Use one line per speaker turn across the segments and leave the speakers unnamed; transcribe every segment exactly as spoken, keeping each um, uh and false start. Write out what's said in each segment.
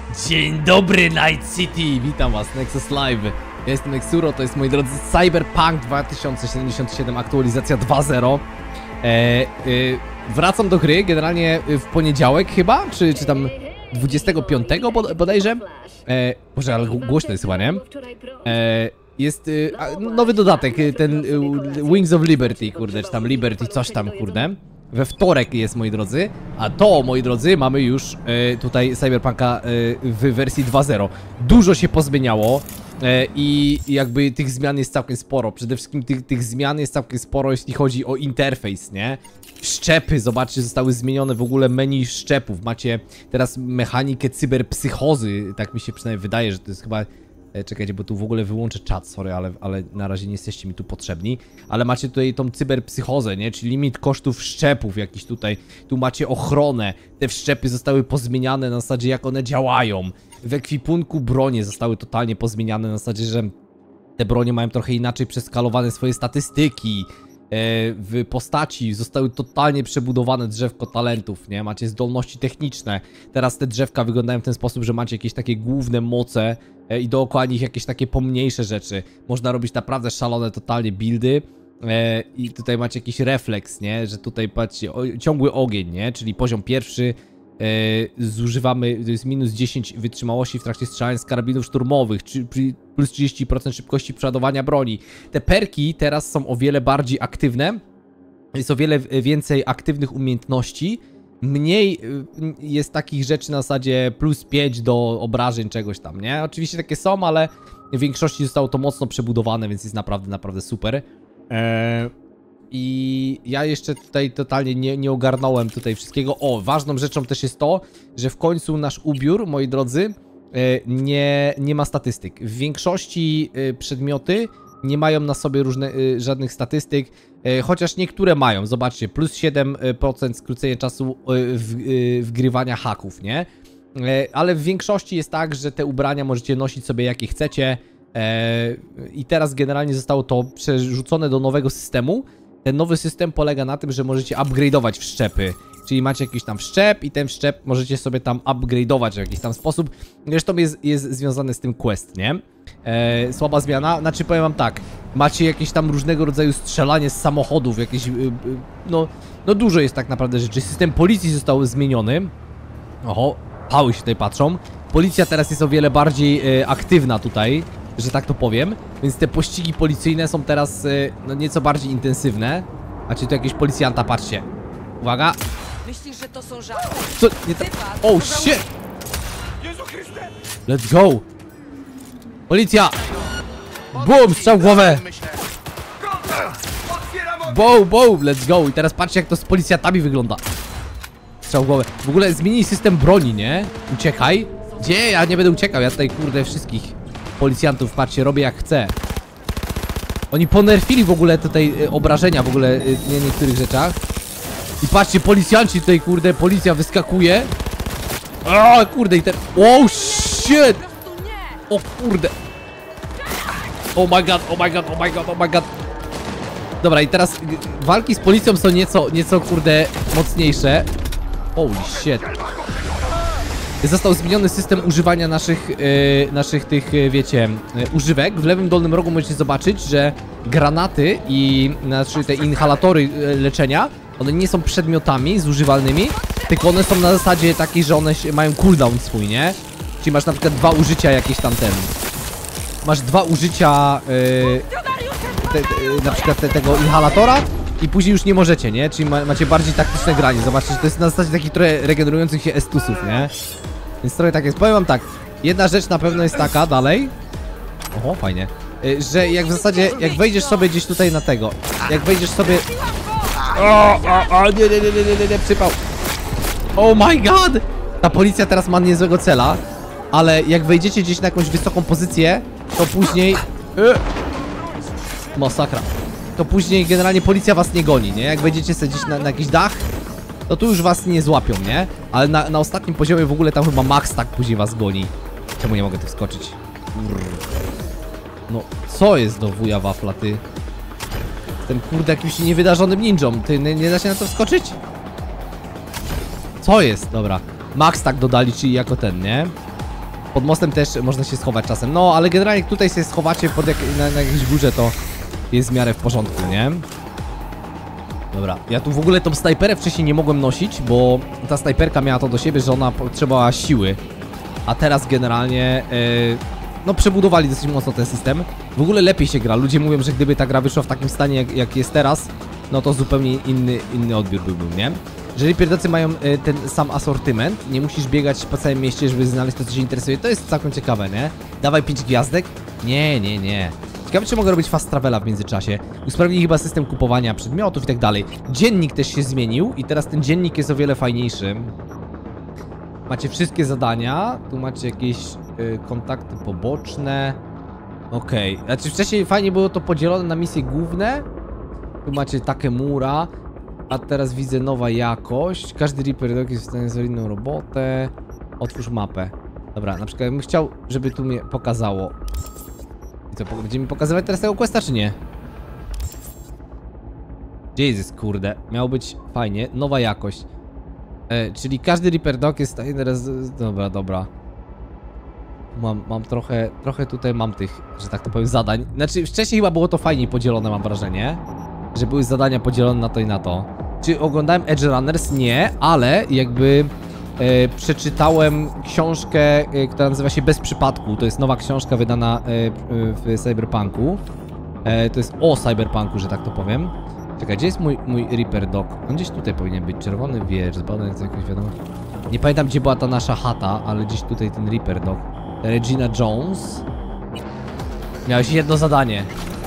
Dzień dobry Night City! Witam was, Nexus Live. Ja jestem Nexuro, to jest, moi drodzy, Cyberpunk dwa tysiące siedemdziesiąt siedem, aktualizacja dwa zero. e, e, Wracam do gry generalnie w poniedziałek chyba, czy, czy tam dwudziestego piątego bodajże. e, Boże, ale głośno jest chyba, nie? E, jest e, nowy dodatek, ten e, Wings of Liberty, kurde, czy tam Liberty, coś tam, kurde. We wtorek jest, moi drodzy, a to, moi drodzy, mamy już e, tutaj Cyberpunka e, w wersji dwa zero. Dużo się pozmieniało e, i jakby tych zmian jest całkiem sporo. Przede wszystkim tych, tych zmian jest całkiem sporo, jeśli chodzi o interfejs, nie? Szczepy, zobaczcie, zostały zmienione w ogóle menu szczepów. Macie teraz mechanikę cyberpsychozy, tak mi się przynajmniej wydaje, że to jest chyba... Czekajcie, bo tu w ogóle wyłączę czat, sorry, ale, ale na razie nie jesteście mi tu potrzebni. Ale macie tutaj tą cyberpsychozę, nie? Czyli limit kosztów szczepów jakiś tutaj. Tu macie ochronę. Te wszczepy zostały pozmieniane na zasadzie, jak one działają. W ekwipunku bronie zostały totalnie pozmieniane na zasadzie, że te bronie mają trochę inaczej przeskalowane swoje statystyki. W postaci zostały totalnie przebudowane drzewko talentów, nie? Macie zdolności techniczne. Teraz te drzewka wyglądają w ten sposób, że macie jakieś takie główne moce i dookoła nich jakieś takie pomniejsze rzeczy. Można robić naprawdę szalone totalnie buildy. I tutaj macie jakiś refleks, nie? Że tutaj patrzcie, ciągły ogień, nie? Czyli poziom pierwszy. Zużywamy, to jest minus dziesięć wytrzymałości w trakcie strzelania z karabinów szturmowych, czy plus trzydzieści procent szybkości przeładowania broni. Te perki teraz są o wiele bardziej aktywne. Jest o wiele więcej aktywnych umiejętności. Mniej jest takich rzeczy na zasadzie plus pięć do obrażeń czegoś tam, nie? Oczywiście takie są, ale w większości zostało to mocno przebudowane, więc jest naprawdę, naprawdę super. Eee... I ja jeszcze tutaj totalnie nie, nie ogarnąłem tutaj wszystkiego. O, ważną rzeczą też jest to, że w końcu nasz ubiór, moi drodzy, nie, nie ma statystyk. W większości przedmioty nie mają na sobie różne, żadnych statystyk, chociaż niektóre mają. Zobaczcie, plus siedem procent skrócenie czasu wgrywania haków, nie? Ale w większości jest tak, że te ubrania możecie nosić sobie jakie chcecie. I teraz generalnie zostało to przerzucone do nowego systemu. Ten nowy system polega na tym, że możecie upgrade'ować wszczepy. Czyli macie jakiś tam wszczep i ten wszczep możecie sobie tam upgrade'ować w jakiś tam sposób. Zresztą jest, jest związany z tym quest, nie? E, słaba zmiana, znaczy powiem wam tak. Macie jakieś tam różnego rodzaju strzelanie z samochodów, jakieś... Yy, yy, no, no dużo jest tak naprawdę rzeczy. System policji został zmieniony. Oho, pały się tutaj patrzą. Policja teraz jest o wiele bardziej yy, aktywna tutaj, że tak to powiem, więc te pościgi policyjne są teraz y, no nieco bardziej intensywne. Macie tu jakiegoś policjanta, patrzcie. Uwaga.
Myślisz, że to są żarty?
Co? Nie ta... Oh shit! Let's go! Policja! Boom! Strzał w głowę! Boom, boom! Let's go! I teraz patrzcie, jak to z policjantami wygląda. Strzał w głowę. W ogóle zmienili system broni, nie? Uciekaj. Gdzie? Ja nie będę uciekał, ja tutaj kurde wszystkich policjantów, patrzcie, robię jak chcę. Oni ponerfili w ogóle tutaj y, obrażenia w ogóle y, nie, niektórych rzeczach. I patrzcie, policjanci tutaj, kurde, policja wyskakuje. O, kurde, i ten... Oh, shit! O, kurde. Oh my god, oh my god, oh my god, oh my god. Dobra, i teraz y, walki z policją są nieco, nieco, kurde, mocniejsze. Holy shit. Został zmieniony system używania naszych, yy, naszych tych, yy, wiecie, yy, używek. W lewym dolnym rogu możecie zobaczyć, że granaty i znaczy te inhalatory yy, leczenia, one nie są przedmiotami zużywalnymi, tylko one są na zasadzie takiej, że one się, mają cooldown swój, nie? Czyli masz na przykład dwa użycia jakieś tam ten. Masz dwa użycia yy, te, te, na przykład te, tego inhalatora i później już nie możecie, nie? Czyli ma, macie bardziej taktyczne granie. Zobaczcie, że to jest na zasadzie takich trochę regenerujących się estusów, nie? Więc trochę tak jest. Powiem wam tak, jedna rzecz na pewno jest taka dalej. Oho, fajnie. Że jak w zasadzie, jak wejdziesz sobie gdzieś tutaj na tego, jak wejdziesz sobie... O, o, o, nie, nie, nie, nie, nie, nie, przypał. Oh my god! Ta policja teraz ma niezłego cela, ale jak wejdziecie gdzieś na jakąś wysoką pozycję, to później... Masakra. To później generalnie policja was nie goni, nie? Jak wejdziecie sobie gdzieś na, na jakiś dach, to tu już was nie złapią, nie? Ale na, na ostatnim poziomie w ogóle tam chyba max tak później was goni. Czemu nie mogę tu wskoczyć? No, co jest do wuja wafla, ty? Jestem kurde jakimś niewydarzonym ninją. Ty, nie, nie da się na to wskoczyć? Co jest? Dobra. Max tak dodali, czyli jako ten, nie? Pod mostem też można się schować czasem. No, ale generalnie jak tutaj się schowacie pod jak, na, na jakiejś górze, to jest w miarę w porządku, nie? Dobra, ja tu w ogóle tą snajperę wcześniej nie mogłem nosić, bo ta snajperka miała to do siebie, że ona potrzebowała siły. A teraz generalnie, yy, no przebudowali dosyć mocno ten system. W ogóle lepiej się gra. Ludzie mówią, że gdyby ta gra wyszła w takim stanie, jak, jak jest teraz, no to zupełnie inny, inny odbiór byłby, nie? Jeżeli pierdocy mają y, ten sam asortyment, nie musisz biegać po całym mieście, żeby znaleźć to, co cię interesuje, to jest całkiem ciekawe, nie? Dawaj pięć gwiazdek? Nie, nie, nie. Ciekawe, czy mogę robić fast travela w międzyczasie. Usprawnili chyba system kupowania przedmiotów i tak dalej. Dziennik też się zmienił i teraz ten dziennik jest o wiele fajniejszy. Macie wszystkie zadania, tu macie jakieś y, kontakty poboczne. Okej, okay. Znaczy wcześniej fajnie było to podzielone na misje główne. Tu macie Takemura. A teraz widzę nowa jakość. Każdy Reaper Dog jest w stanie zrobić inną robotę. Otwórz mapę. Dobra, na przykład bym chciał, żeby tu mnie pokazało. I co, będzie mi pokazywać teraz tego questa, czy nie? Jezus, kurde. Miało być fajnie. Nowa jakość. E, czyli każdy Reaper Dog jest w stanie teraz... Dobra, dobra. Mam, mam trochę, trochę tutaj mam tych, że tak to powiem, zadań. Znaczy, wcześniej chyba było to fajniej podzielone, mam wrażenie. Że były zadania podzielone na to i na to. Czy oglądałem Edge Runners? Nie, ale jakby e, przeczytałem książkę, e, która nazywa się Bez Przypadku. To jest nowa książka wydana e, w Cyberpunku. E, to jest o Cyberpunku, że tak to powiem. Czekaj, gdzie jest mój, mój Reaper Dog? On gdzieś tutaj powinien być. Czerwony wież, zbadany jest jakoś wiadomo. Nie pamiętam, gdzie była ta nasza chata, ale gdzieś tutaj ten Reaper Dog. Regina Jones. Miałeś jedno zadanie.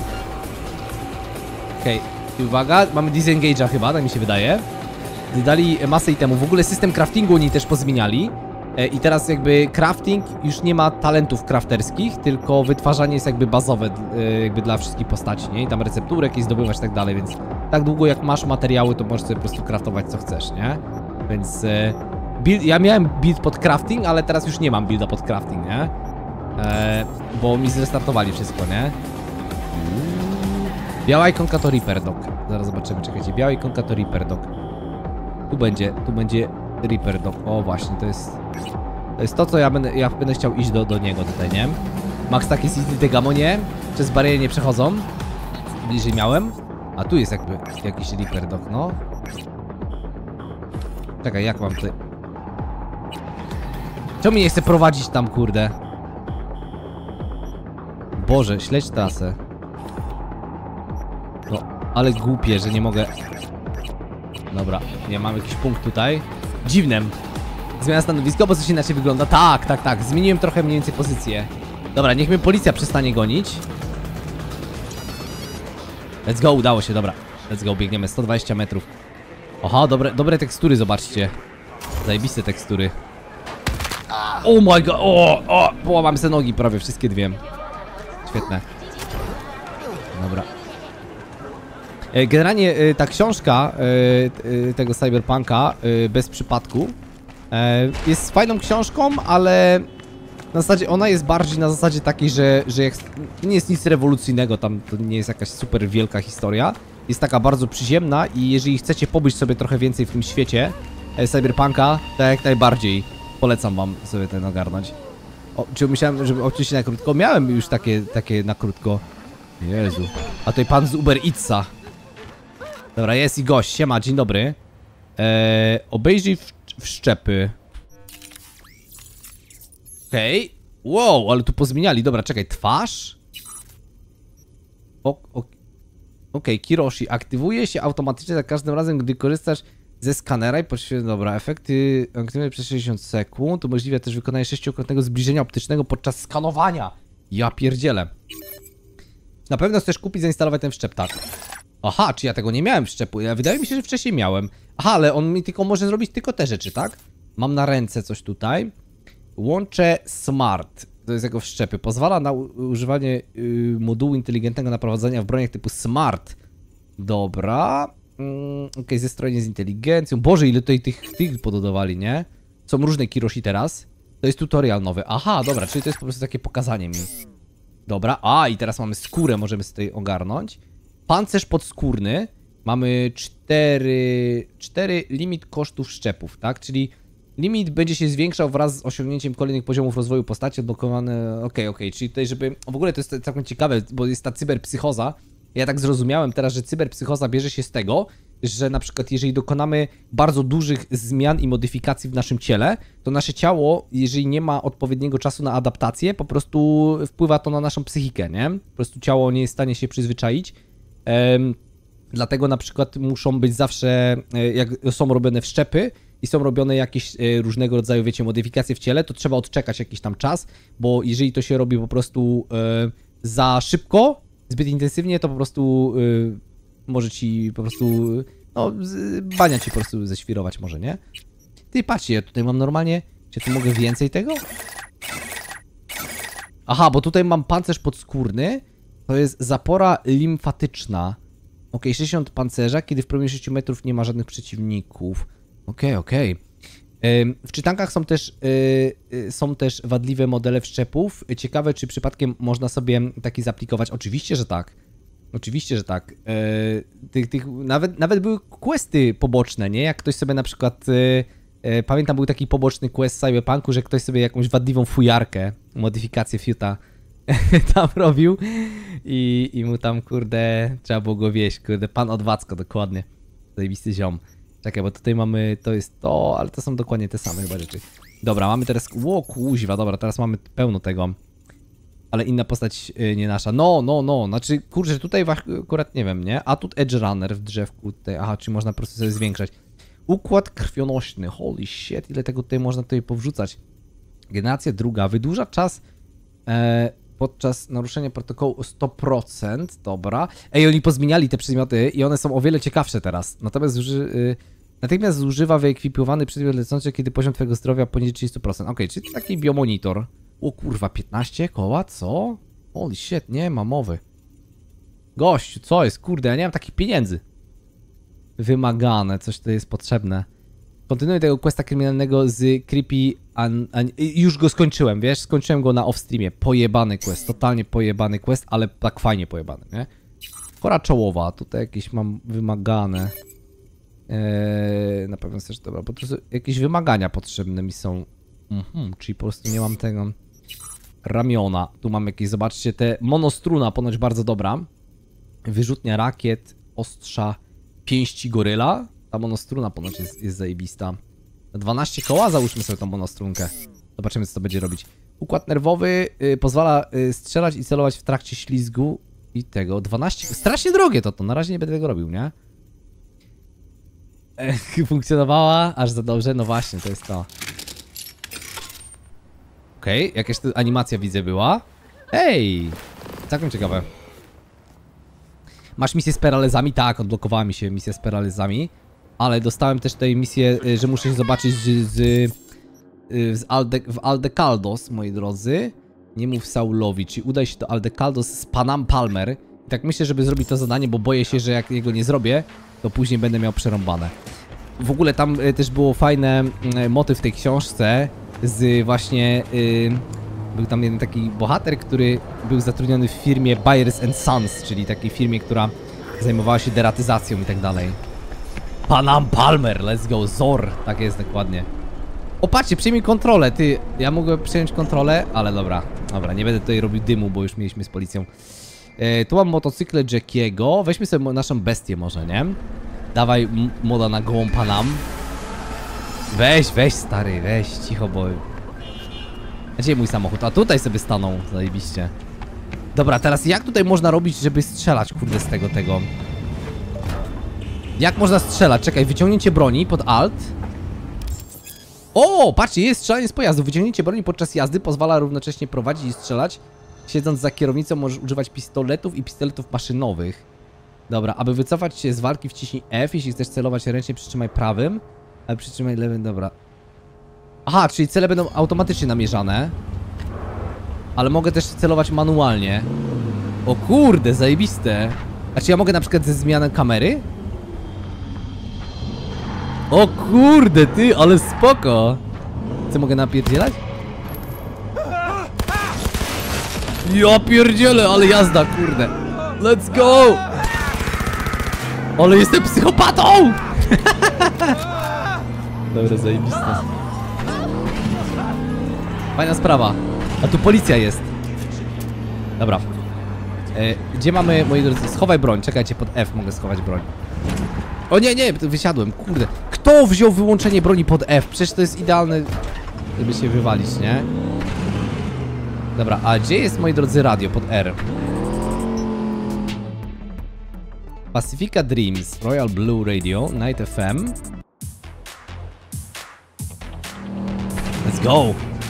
Okej. Okay. Uwaga, mamy disengage'a chyba, tak mi się wydaje. Dali masę itemów. W ogóle system craftingu oni też pozmieniali. E, I teraz jakby crafting już nie ma talentów crafterskich, tylko wytwarzanie jest jakby bazowe e, jakby dla wszystkich postaci, nie? I tam receptury jakieś zdobywać i tak dalej, więc tak długo jak masz materiały, to możesz sobie po prostu craftować co chcesz, nie? Więc e, build, ja miałem build pod crafting, ale teraz już nie mam builda pod crafting, nie? E, bo mi zrestartowali wszystko, nie? Biała ikonka to Reaper Dog. Zaraz zobaczymy, czekajcie. Biała ikonka to Reaper Dog. Tu będzie, tu będzie Reaper Dog. O właśnie, to jest... To jest to, co ja będę, ja będę chciał iść do, do niego tutaj, nie? Max tak jest easy, te gamonie przez bariery nie przechodzą. Bliżej miałem. A tu jest jakby jakiś Reaper Dog, no. Czekaj, jak mam tutaj... Czemu mnie nie chce prowadzić tam, kurde? Boże, śledź trasę. No, ale głupie, że nie mogę... Dobra, nie mam jakiś punkt tutaj. Dziwnem. Zmiana stanowiska, bo coś inaczej wygląda. Tak, tak, tak. Zmieniłem trochę mniej więcej pozycję. Dobra, niech mnie policja przestanie gonić. Let's go, udało się, dobra. Let's go, biegniemy sto dwadzieścia metrów. Aha, dobre, dobre tekstury, zobaczcie. Zajebiste tekstury. Oh my god, o, o, połamam sobie nogi prawie, wszystkie dwie. Świetne. Dobra. Generalnie ta książka tego Cyberpunka Bez Przypadku jest fajną książką, ale na zasadzie ona jest bardziej na zasadzie takiej, że, że jak, nie jest nic rewolucyjnego, tam to nie jest jakaś super wielka historia. Jest taka bardzo przyziemna i jeżeli chcecie pobyć sobie trochę więcej w tym świecie Cyberpunka, to jak najbardziej polecam wam sobie ten ogarnąć. O, czy myślałem, żeby oczywiście na krótko? Miałem już takie, takie na krótko. Jezu. A tutaj pan z Uber Eatsa. Dobra, jest i gość. Siema, dzień dobry. Eee, obejrzyj w, wszczepy. Okej. Okay. Wow, ale tu pozmieniali. Dobra, czekaj. Twarz? Okej, okay, Kiroshi. Aktywuje się automatycznie za każdym razem, gdy korzystasz ze skanera i poświęcasz. Dobra, efekty aktywne przez sześćdziesiąt sekund. Umożliwia też wykonanie sześciokrotnego zbliżenia optycznego podczas skanowania. Ja pierdzielę. Na pewno chcesz kupić, zainstalować ten wszczep, tak. Aha, czy ja tego nie miałem wszczepu? Ja, wydaje mi się, że wcześniej miałem. Aha, ale on mi tylko może zrobić tylko te rzeczy, tak? Mam na ręce coś tutaj. Łącze Smart. To jest jego wszczepy. Pozwala na używanie yy, modułu inteligentnego naprowadzania w broniach typu Smart. Dobra. Mm, Okej, okay, zestrojenie z inteligencją. Boże, ile tutaj tych, tych pododawali, nie? Są różne Kiroshi teraz. To jest tutorial nowy. Aha, dobra, czyli to jest po prostu takie pokazanie mi. Dobra, a i teraz mamy skórę, możemy z tej ogarnąć. Pancerz podskórny. Mamy cztery, cztery limit kosztów szczepów, tak? Czyli Limit będzie się zwiększał wraz z osiągnięciem kolejnych poziomów rozwoju postaci, odblokowane... Okej, okay, okej, okay. Czyli tutaj, żeby... W ogóle to jest całkiem ciekawe, bo jest ta cyberpsychoza. Ja tak zrozumiałem teraz, że cyberpsychoza bierze się z tego, że na przykład jeżeli dokonamy bardzo dużych zmian i modyfikacji w naszym ciele, to nasze ciało, jeżeli nie ma odpowiedniego czasu na adaptację, po prostu wpływa to na naszą psychikę, nie? Po prostu ciało nie jest w stanie się przyzwyczaić. Um, dlatego na przykład muszą być zawsze, jak są robione wszczepy i są robione jakieś różnego rodzaju, wiecie, modyfikacje w ciele, to trzeba odczekać jakiś tam czas, bo jeżeli to się robi po prostu e, za szybko, zbyt intensywnie, to po prostu y, może ci po prostu, no, z, bania ci po prostu ześwirować może, nie? Ty, patrzcie, ja tutaj mam normalnie, czy tu mogę więcej tego? Aha, bo tutaj mam pancerz podskórny, to jest zapora limfatyczna. Ok, sześćdziesiąt pancerza, kiedy w promieniu sześciu metrów nie ma żadnych przeciwników. Okej, okej. W czytankach są też, yy, są też wadliwe modele wszczepów. Ciekawe, czy przypadkiem można sobie taki zaaplikować. Oczywiście, że tak. Oczywiście, że tak. Yy, tych, tych, nawet, nawet były questy poboczne, nie? Jak ktoś sobie na przykład... Yy, yy, pamiętam, był taki poboczny quest w Cyberpunku, że ktoś sobie jakąś wadliwą fujarkę, modyfikację fiuta tam robił i, i mu tam, kurde, trzeba było go wieść. Kurde, pan Odwacko, dokładnie. Zajebisty ziom. Czekaj, bo tutaj mamy, to jest to, ale to są dokładnie te same chyba rzeczy. Dobra, mamy teraz, ło kuźwa, dobra, teraz mamy pełno tego. Ale inna postać yy, nie nasza. No, no, no, znaczy, kurczę, tutaj akurat nie wiem, nie? A tu Edge Runner w drzewku tutaj, aha, czy można po prostu sobie zwiększać. Układ krwionośny, holy shit, ile tego tutaj można tutaj powrzucać. Generacja druga, wydłuża czas e, podczas naruszenia protokołu o sto procent, dobra. Ej, oni pozmieniali te przedmioty i one są o wiele ciekawsze teraz. Natomiast zuży, y, natychmiast zużywa wyekwipowany przedmiot lecący, kiedy poziom twojego zdrowia poniżej trzydziestu procent. Okej, okay, czyli taki biomonitor. O kurwa, piętnaście koła, co? Holy shit, nie ma mowy. Gościu, co jest? Kurde, ja nie mam takich pieniędzy. Wymagane, coś to jest potrzebne. Kontynuuję tego questa kryminalnego z Creepy... An, an, już go skończyłem, wiesz? Skończyłem go na off-streamie. Pojebany quest, totalnie pojebany quest, ale tak fajnie pojebany, nie? Kora czołowa, tutaj jakieś mam wymagane. Eee, na pewno też, dobra, bo tu są jakieś wymagania potrzebne mi są. Mhm, czyli po prostu nie mam tego. Ramiona, tu mam jakieś, zobaczcie, te monostruna, ponoć bardzo dobra. Wyrzutnia rakiet, ostrza, pięści goryla. Ta monostruna ponoć jest, jest zajebista. dwanaście koła, załóżmy sobie tą monostrunkę. Zobaczymy, co to będzie robić. Układ nerwowy y, pozwala y, strzelać i celować w trakcie ślizgu i tego. dwanaście... Strasznie drogie to, to na razie nie będę tego robił, nie? Ech, funkcjonowała aż za dobrze, no właśnie, to jest to. Okej, okay, jakaś tu animacja widzę była. Hej! Całkiem ciekawe. Masz misję z peralezami? Tak, odblokowała mi się misja z peralezami. Ale dostałem też tutaj misję, że muszę się zobaczyć z, z, z Alde, w Aldecaldos, moi drodzy. Nie mów Saulowi, czyli udaj się do Aldecaldos z Panam Palmer. I tak myślę, żeby zrobić to zadanie, bo boję się, że jak jego nie zrobię, to później będę miał przerąbane. W ogóle tam też było fajne motyw w tej książce z właśnie... Yy, był tam jeden taki bohater, który był zatrudniony w firmie Byers and Sons, czyli takiej firmie, która zajmowała się deratyzacją i tak dalej. Panam Palmer, let's go, Zor, tak jest dokładnie. O, patrzcie, przyjmij kontrolę, ty, ja mogę przyjąć kontrolę, ale dobra, dobra, nie będę tutaj robił dymu, bo już mieliśmy z policją. E, tu mam motocykle Jackiego, weźmy sobie naszą bestię może, nie? Dawaj moda na gołą Panam. Weź, weź stary, weź, cicho, bo... A gdzie mój samochód? A tutaj sobie stanął, zajebiście. Dobra, teraz jak tutaj można robić, żeby strzelać, kurde, z tego, tego... Jak można strzelać? Czekaj, wyciągnięcie broni pod Alt. O, patrzcie, jest strzelanie z pojazdu. Wyciągnięcie broni podczas jazdy pozwala równocześnie prowadzić i strzelać. Siedząc za kierownicą możesz używać pistoletów i pistoletów maszynowych. Dobra, aby wycofać się z walki wciśnij F. Jeśli chcesz celować ręcznie, przytrzymaj prawym. Ale przytrzymaj lewym, dobra. Aha, czyli cele będą automatycznie namierzane. Ale mogę też celować manualnie. O kurde, zajebiste. A czy ja mogę na przykład ze zmianą kamery? O kurde, ty, ale spoko. Co, mogę napierdzielać? Ja pierdzielę, ale jazda, kurde. Let's go. Ale jestem psychopatą. Dobra, zajebiste. Fajna sprawa. A tu policja jest. Dobra. E, gdzie mamy, moi drodzy? Schowaj broń. Czekajcie, pod F mogę schować broń. O nie, nie, wysiadłem, kurde. Kto wziął wyłączenie broni pod F? Przecież to jest idealne, żeby się wywalić, nie? Dobra, a gdzie jest, moi drodzy, radio pod R? Pacifica Dreams, Royal Blue Radio, Night F M. Let's go!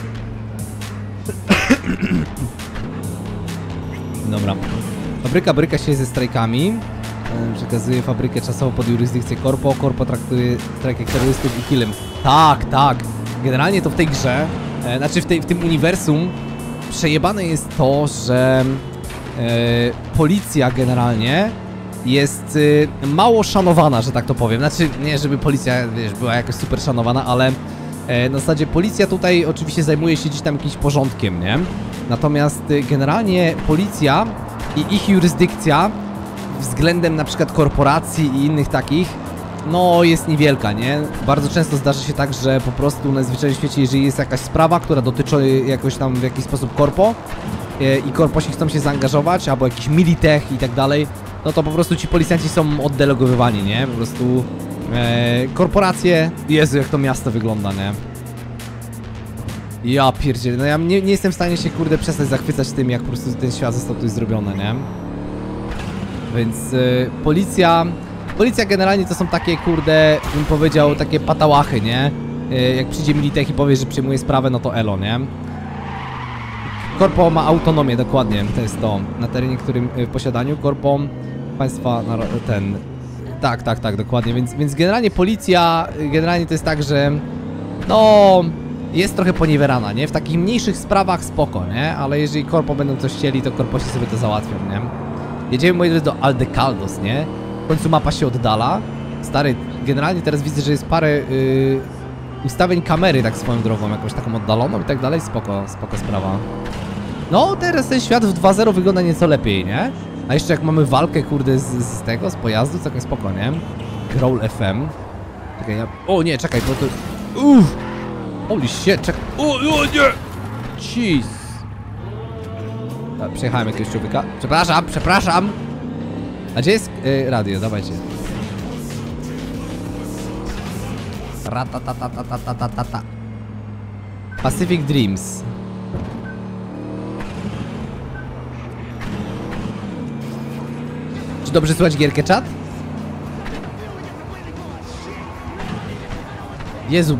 Dobra. Fabryka bryka się ze strajkami. Przekazuje fabrykę czasowo pod jurysdykcję Corpo. Corpo traktuje strajk jak terrorystów i killem. Tak, tak. Generalnie to w tej grze, e, znaczy w, tej, w tym uniwersum przejebane jest to, że e, policja generalnie jest e, mało szanowana, że tak to powiem. Znaczy nie, żeby policja, wiesz, była jakoś super szanowana, ale e, na zasadzie policja tutaj oczywiście zajmuje się gdzieś tam jakimś porządkiem, nie? Natomiast e, generalnie policja i ich jurysdykcja względem na przykład korporacji i innych takich, no jest niewielka, nie? Bardzo często zdarza się tak, że po prostu na zwyczajnym świecie, jeżeli jest jakaś sprawa, która dotyczy jakoś tam w jakiś sposób korpo e, i korposi chcą się zaangażować, albo jakiś militech i tak dalej, no to po prostu ci policjanci są oddelegowywani, nie? Po prostu e, korporacje, Jezu, jak to miasto wygląda, nie? Ja pierdzielę, no ja nie, nie jestem w stanie się, kurde, przestać zachwycać tym, jak po prostu ten świat został tu zrobiony, nie? Więc y, policja, policja generalnie to są takie, kurde, bym powiedział, takie patałachy, nie? Y, jak przyjdzie militech i powie, że przyjmuje sprawę, no to elo, nie? Korpo ma autonomię, dokładnie, to jest to. Na terenie, którym y, w posiadaniu Korpo państwa, ten... Tak, tak, tak, dokładnie, więc, więc generalnie policja, generalnie to jest tak, że... No... Jest trochę poniewierana, nie? W takich mniejszych sprawach spoko, nie? Ale jeżeli Korpo będą coś chcieli, to Korposi sobie to załatwią, nie? Jedziemy, moi drodzy, do Aldecaldos, nie? W końcu mapa się oddala. Stary, generalnie teraz widzę, że jest parę yy, ustawień kamery, tak swoją drogą, jakąś taką oddaloną i tak dalej. Spoko, spoko sprawa. No, teraz ten świat w dwa zero wygląda nieco lepiej, nie? A jeszcze jak mamy walkę, kurde, z, z tego, z pojazdu, całkiem spoko, nie? Growl F M. Czekaj, ja... O nie, czekaj, bo to... Uff! Holy shit, czekaj... O, o nie! Jeez! Przejechałem jakiegoś człowieka. Przepraszam, przepraszam! A gdzie jest yy, radio? Dawajcie. Ratatatatatatatata. Pacific Dreams. Czy dobrze słychać gierkę, czat? Jezu.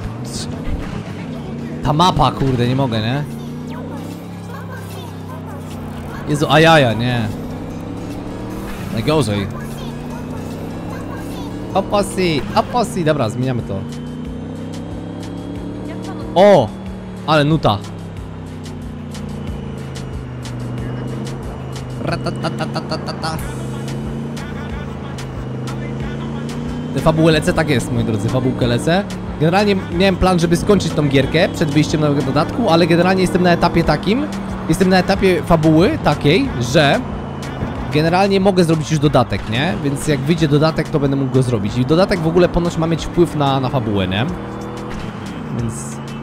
Ta mapa, kurde, nie mogę, nie? Jezu, ajaja, nie. Najgorzej. Oposi, oposi. Dobra, zmieniamy to. O! Ale nuta. Ratatatatata. Te fabuły lecę, tak jest, moi drodzy, fabułkę lecę. Generalnie miałem plan, żeby skończyć tą gierkę przed wyjściem nowego dodatku, ale generalnie jestem na etapie takim, jestem na etapie fabuły takiej, że generalnie mogę zrobić już dodatek, nie? Więc jak wyjdzie dodatek, to będę mógł go zrobić. I dodatek w ogóle ponoć ma mieć wpływ na, na fabułę, nie? Więc...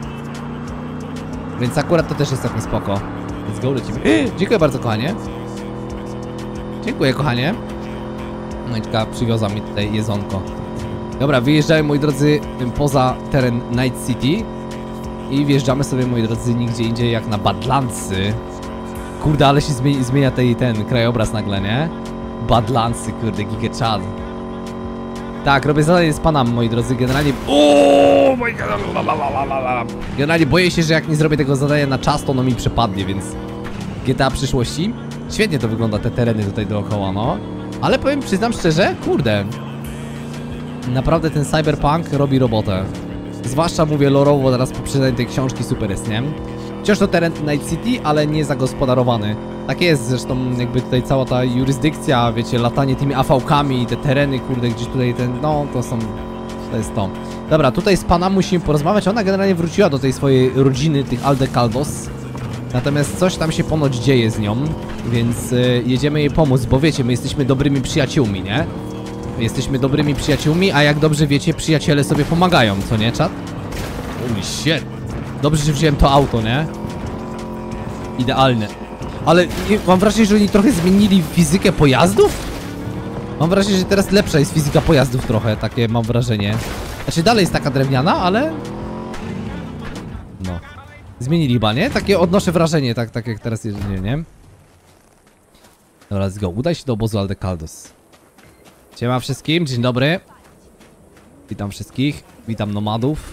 Więc akurat to też jest całkiem spoko. Let's go, lecimy. Yy, dziękuję bardzo, kochanie. Dziękuję, kochanie. No i czeka, przywiozła mi tutaj jedzonko. Dobra, wyjeżdżamy, moi drodzy, poza teren Night City. I wjeżdżamy sobie, moi drodzy, nigdzie indziej jak na Badlandsy. Kurde, ale się zmienia, zmienia tej, ten krajobraz nagle, nie? Badlandsy, kurde, gigachad. Tak, robię zadanie z Panam, moi drodzy, generalnie... O, my God. Generalnie boję się, że jak nie zrobię tego zadania na czas, to ono mi przepadnie, więc... G T A przyszłości. Świetnie to wygląda, te tereny tutaj dookoła, no. Ale powiem, przyznam szczerze, kurde. Naprawdę ten Cyberpunk robi robotę. Zwłaszcza mówię lorowo, teraz po przeczytaniu tej książki super jest, nie? Wciąż to teren Night City, ale nie zagospodarowany. Tak jest, zresztą jakby tutaj cała ta jurysdykcja, wiecie, latanie tymi A V-kami, te tereny, kurde, gdzieś tutaj ten, no to są, to jest to. Dobra, tutaj z Panam musimy porozmawiać, ona generalnie wróciła do tej swojej rodziny, tych Aldecaldos. Natomiast coś tam się ponoć dzieje z nią, więc y, jedziemy jej pomóc, bo wiecie, my jesteśmy dobrymi przyjaciółmi, nie? My jesteśmy dobrymi przyjaciółmi, a jak dobrze wiecie, przyjaciele sobie pomagają, co nie, czat? Holy shit. Dobrze, że wziąłem to auto, nie? Idealne. Ale nie, mam wrażenie, że oni trochę zmienili fizykę pojazdów? Mam wrażenie, że teraz lepsza jest fizyka pojazdów trochę, takie mam wrażenie. Znaczy dalej jest taka drewniana, ale... No. Zmienili chyba, nie? Takie odnoszę wrażenie, tak, tak jak teraz jest, nie, nie? Dobra, let's go. Udaj się do obozu Aldecaldos. Siema wszystkim, dzień dobry. Witam wszystkich, witam nomadów.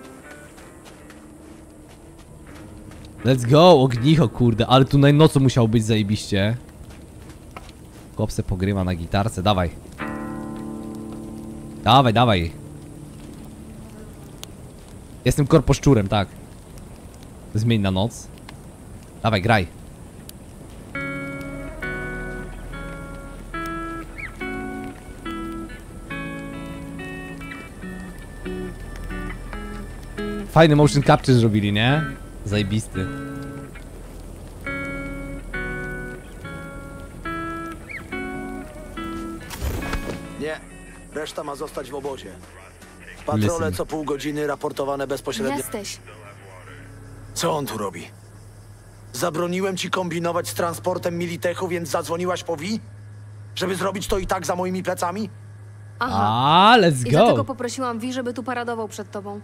Let's go, ognicho kurde, ale tu na nocą musiało być zajebiście. Chłop se pogrywa na gitarce, dawaj. Dawaj, dawaj. Jestem korposzczurem, tak. Zmień na noc. Dawaj, graj. Fajny motion capture zrobili, nie? Zajebisty.
Nie, reszta ma zostać w obozie. Patrole
Listen.
co pół godziny raportowane bezpośrednio.
Jesteś.
Co on tu robi? Zabroniłem ci kombinować z transportem Militechu, więc zadzwoniłaś po Wi? Żeby zrobić to i tak za moimi plecami?
Aha.
A, let's
I dlatego
go.
poprosiłam Wi, żeby tu paradował przed tobą.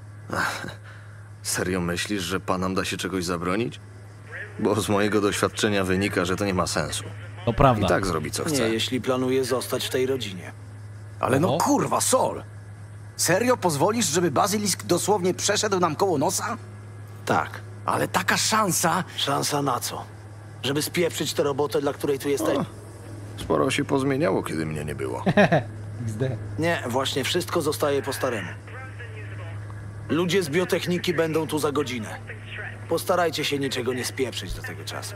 Serio myślisz, że panom da się czegoś zabronić? Bo z mojego doświadczenia wynika, że to nie ma sensu.
To
I
prawda.
tak zrobi co
Nie,
chce.
jeśli planuje zostać w tej rodzinie.
Ale no
Oho.
kurwa, Sol! Serio pozwolisz, żeby Bazylisk dosłownie przeszedł nam koło nosa?
Tak.
Ale taka szansa...
Szansa na co? Żeby spieprzyć tę robotę, dla której tu jesteś?
O. Sporo się pozmieniało, kiedy mnie nie było.
X D.
Nie, właśnie wszystko zostaje po staremu. Ludzie z biotechniki będą tu za godzinę. Postarajcie się niczego nie spieprzyć do tego czasu.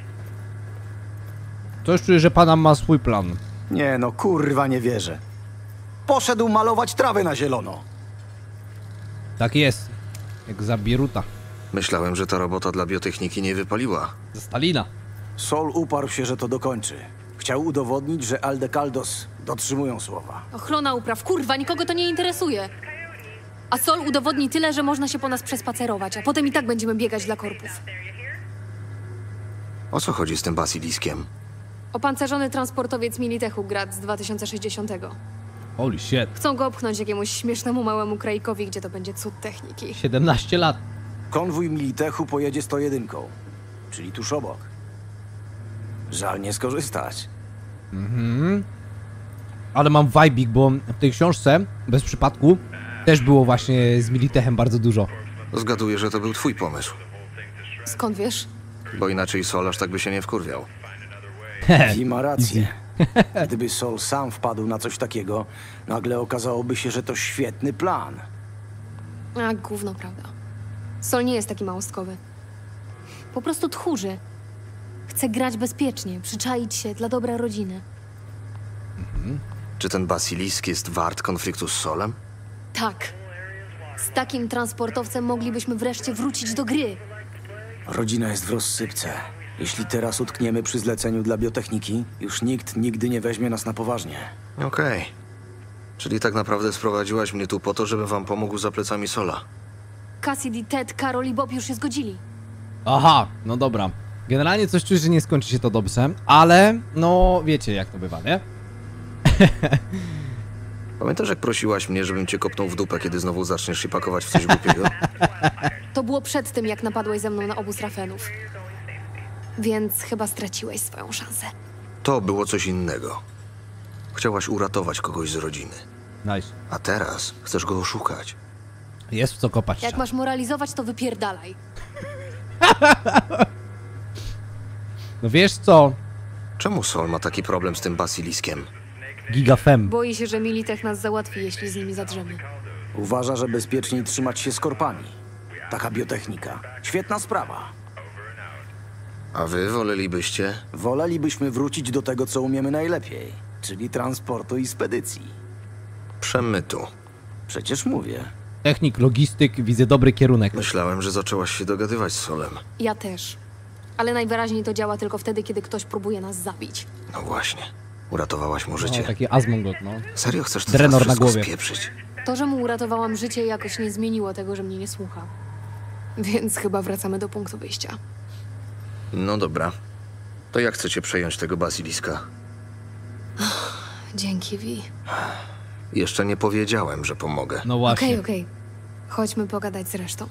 Coś czuję, że pana ma swój plan.
Nie no, kurwa, nie wierzę. Poszedł malować trawę na zielono.
Tak jest. Jak za Bieruta.
Myślałem, że ta robota dla biotechniki nie wypaliła.
Za Stalina.
Sol uparł się, że to dokończy. Chciał udowodnić, że Aldecaldos dotrzymują słowa.
Ochrona upraw, kurwa, nikogo to nie interesuje. A Sol udowodni tyle, że można się po nas przespacerować, a potem i tak będziemy biegać dla korpów.
O co chodzi z tym basiliskiem?
Opancerzony transportowiec Militechu Grad z dwa tysiące sześćdziesiątego.
Holy shit.
Chcą go opchnąć jakiemuś śmiesznemu małemu kraikowi, gdzie to będzie cud techniki.
siedemnaście lat.
Konwój Militechu pojedzie sto jeden, czyli tuż obok. Żal nie skorzystać.
Ale mam vibik, bo w tej książce, bez przypadku, też było właśnie z Militechem bardzo dużo.
Zgaduję, że to był twój pomysł.
Skąd wiesz?
Bo inaczej Sol aż tak by się nie wkurwiał.
I ma rację. Gdyby Sol sam wpadł na coś takiego, nagle okazałoby się, że to świetny plan.
A, gówno, prawda. Sol nie jest taki małostkowy. Po prostu tchórzy. Chce grać bezpiecznie, przyczaić się dla dobra rodziny.
Czy ten basilisk jest wart konfliktu z Solem?
Tak. Z takim transportowcem moglibyśmy wreszcie wrócić do gry.
Rodzina jest w rozsypce. Jeśli teraz utkniemy przy zleceniu dla biotechniki, już nikt nigdy nie weźmie nas na poważnie.
Okej. Czyli tak naprawdę sprowadziłaś mnie tu po to, żebym wam pomógł za plecami Sola.
Cassidy, Ted, Karol i Bob już się zgodzili.
Aha, no dobra. Generalnie coś czuję, że nie skończy się to dobrze, ale no wiecie jak to bywa, nie?
Pamiętasz, jak prosiłaś mnie, żebym cię kopnął w dupę, kiedy znowu zaczniesz się pakować w coś głupiego?
To było przed tym, jak napadłeś ze mną na obóz Rafenów. Więc chyba straciłeś swoją szansę.
To było coś innego. Chciałaś uratować kogoś z rodziny.
Nice.
A teraz chcesz go oszukać.
Jest w co kopać.
Jak masz moralizować, to wypierdalaj.
No wiesz co?
Czemu Sol ma taki problem z tym basiliskiem?
Gigafem.
Boi się, że Militech nas załatwi, jeśli z nimi zadrzemy.
Uważa, że bezpieczniej trzymać się z korpami. Taka biotechnika. Świetna sprawa.
A wy wolelibyście?
Wolelibyśmy wrócić do tego, co umiemy najlepiej, czyli transportu i spedycji.
Przemytu.
Przecież mówię.
Technik, logistyk, widzę dobry kierunek.
Myślałem, że zaczęłaś się dogadywać z Solem.
Ja też. Ale najwyraźniej to działa tylko wtedy, kiedy ktoś próbuje nas zabić.
No właśnie. Uratowałaś mu
No,
życie.
taki Asmongold, no.
Serio chcesz to
Drenor
teraz
na
wszystko
głowie.
spieprzyć?
To, że mu uratowałam życie, jakoś nie zmieniło tego, że mnie nie słucha. Więc chyba wracamy do punktu wyjścia.
No dobra. To jak chcecie przejąć tego basiliska?
Dzięki, Vi.
Jeszcze nie powiedziałem, że pomogę.
No właśnie.
Okej, okej. Chodźmy pogadać z resztą.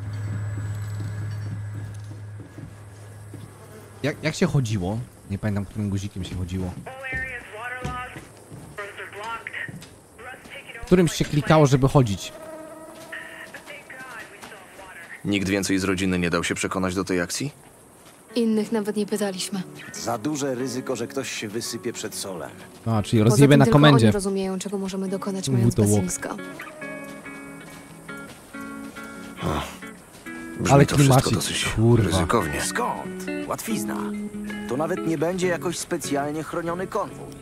Jak, jak się chodziło? Nie pamiętam, którym guzikiem się chodziło. Którymś się klikało, żeby chodzić.
Nikt więcej z rodziny nie dał się przekonać do tej akcji?
Innych nawet nie pytaliśmy.
Za duże ryzyko, że ktoś się wysypie przed Solem.
A, czyli
Poza
rozjebie
tym
na
tylko
komendzie.
oni rozumieją, czego możemy dokonać,
Mów
mając
to walk.
basiliska.
Brzmi
Ale
to wszystko
klimacik,
dosyć
kurwa.
ryzykownie.
Skąd? Łatwizna. To nawet nie będzie jakoś specjalnie chroniony konwój.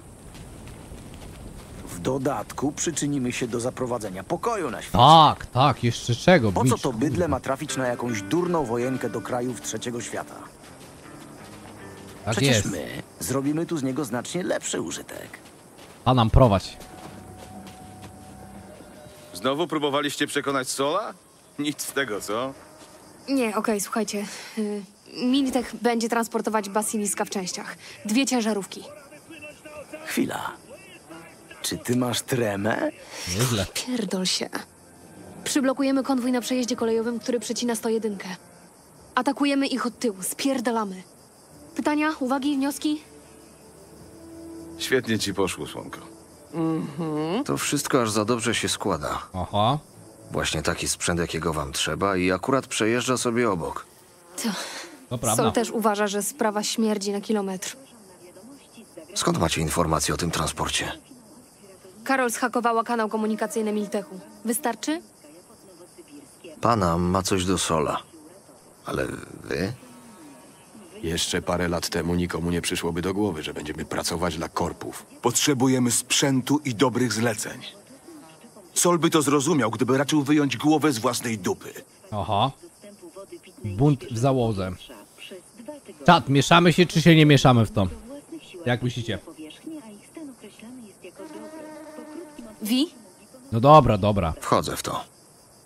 W dodatku przyczynimy się do zaprowadzenia pokoju na świecie.
Tak, tak, jeszcze czego?
Po co
Bicz,
to bydle
kurwa.
ma trafić na jakąś durną wojenkę do krajów trzeciego świata?
Tak
Przecież
jest.
my zrobimy tu z niego znacznie lepszy użytek.
A nam prowadź.
Znowu próbowaliście przekonać Sola? Nic z tego, co?
Nie, okej, słuchajcie. Y, Militech będzie transportować basiliska w częściach. Dwie ciężarówki.
Chwila. Czy ty masz tremę?
Nieźle.
Pierdol się. Przyblokujemy konwój na przejeździe kolejowym, który przecina sto jeden. Atakujemy ich od tyłu, spierdalamy. Pytania, uwagi, wnioski?
Świetnie ci poszło, słonko.
To wszystko aż za dobrze się składa.
Aha.
Właśnie taki sprzęt, jakiego wam trzeba i akurat przejeżdża sobie obok.
To.
To prawda.
Sol też uważa, że sprawa śmierdzi na kilometr.
Skąd macie informacje o tym transporcie?
Karol zhakowała kanał komunikacyjny Militechu. Wystarczy?
Pana ma coś do Sola. Ale wy?
Jeszcze parę lat temu nikomu nie przyszłoby do głowy, że będziemy pracować dla korpów. Potrzebujemy sprzętu i dobrych zleceń. Sol by to zrozumiał, gdyby raczył wyjąć głowę z własnej dupy.
Aha. Bunt w załodze. Czad, mieszamy się czy się nie mieszamy w to? Jak myślicie?
Wi?
No dobra, dobra.
Wchodzę w to.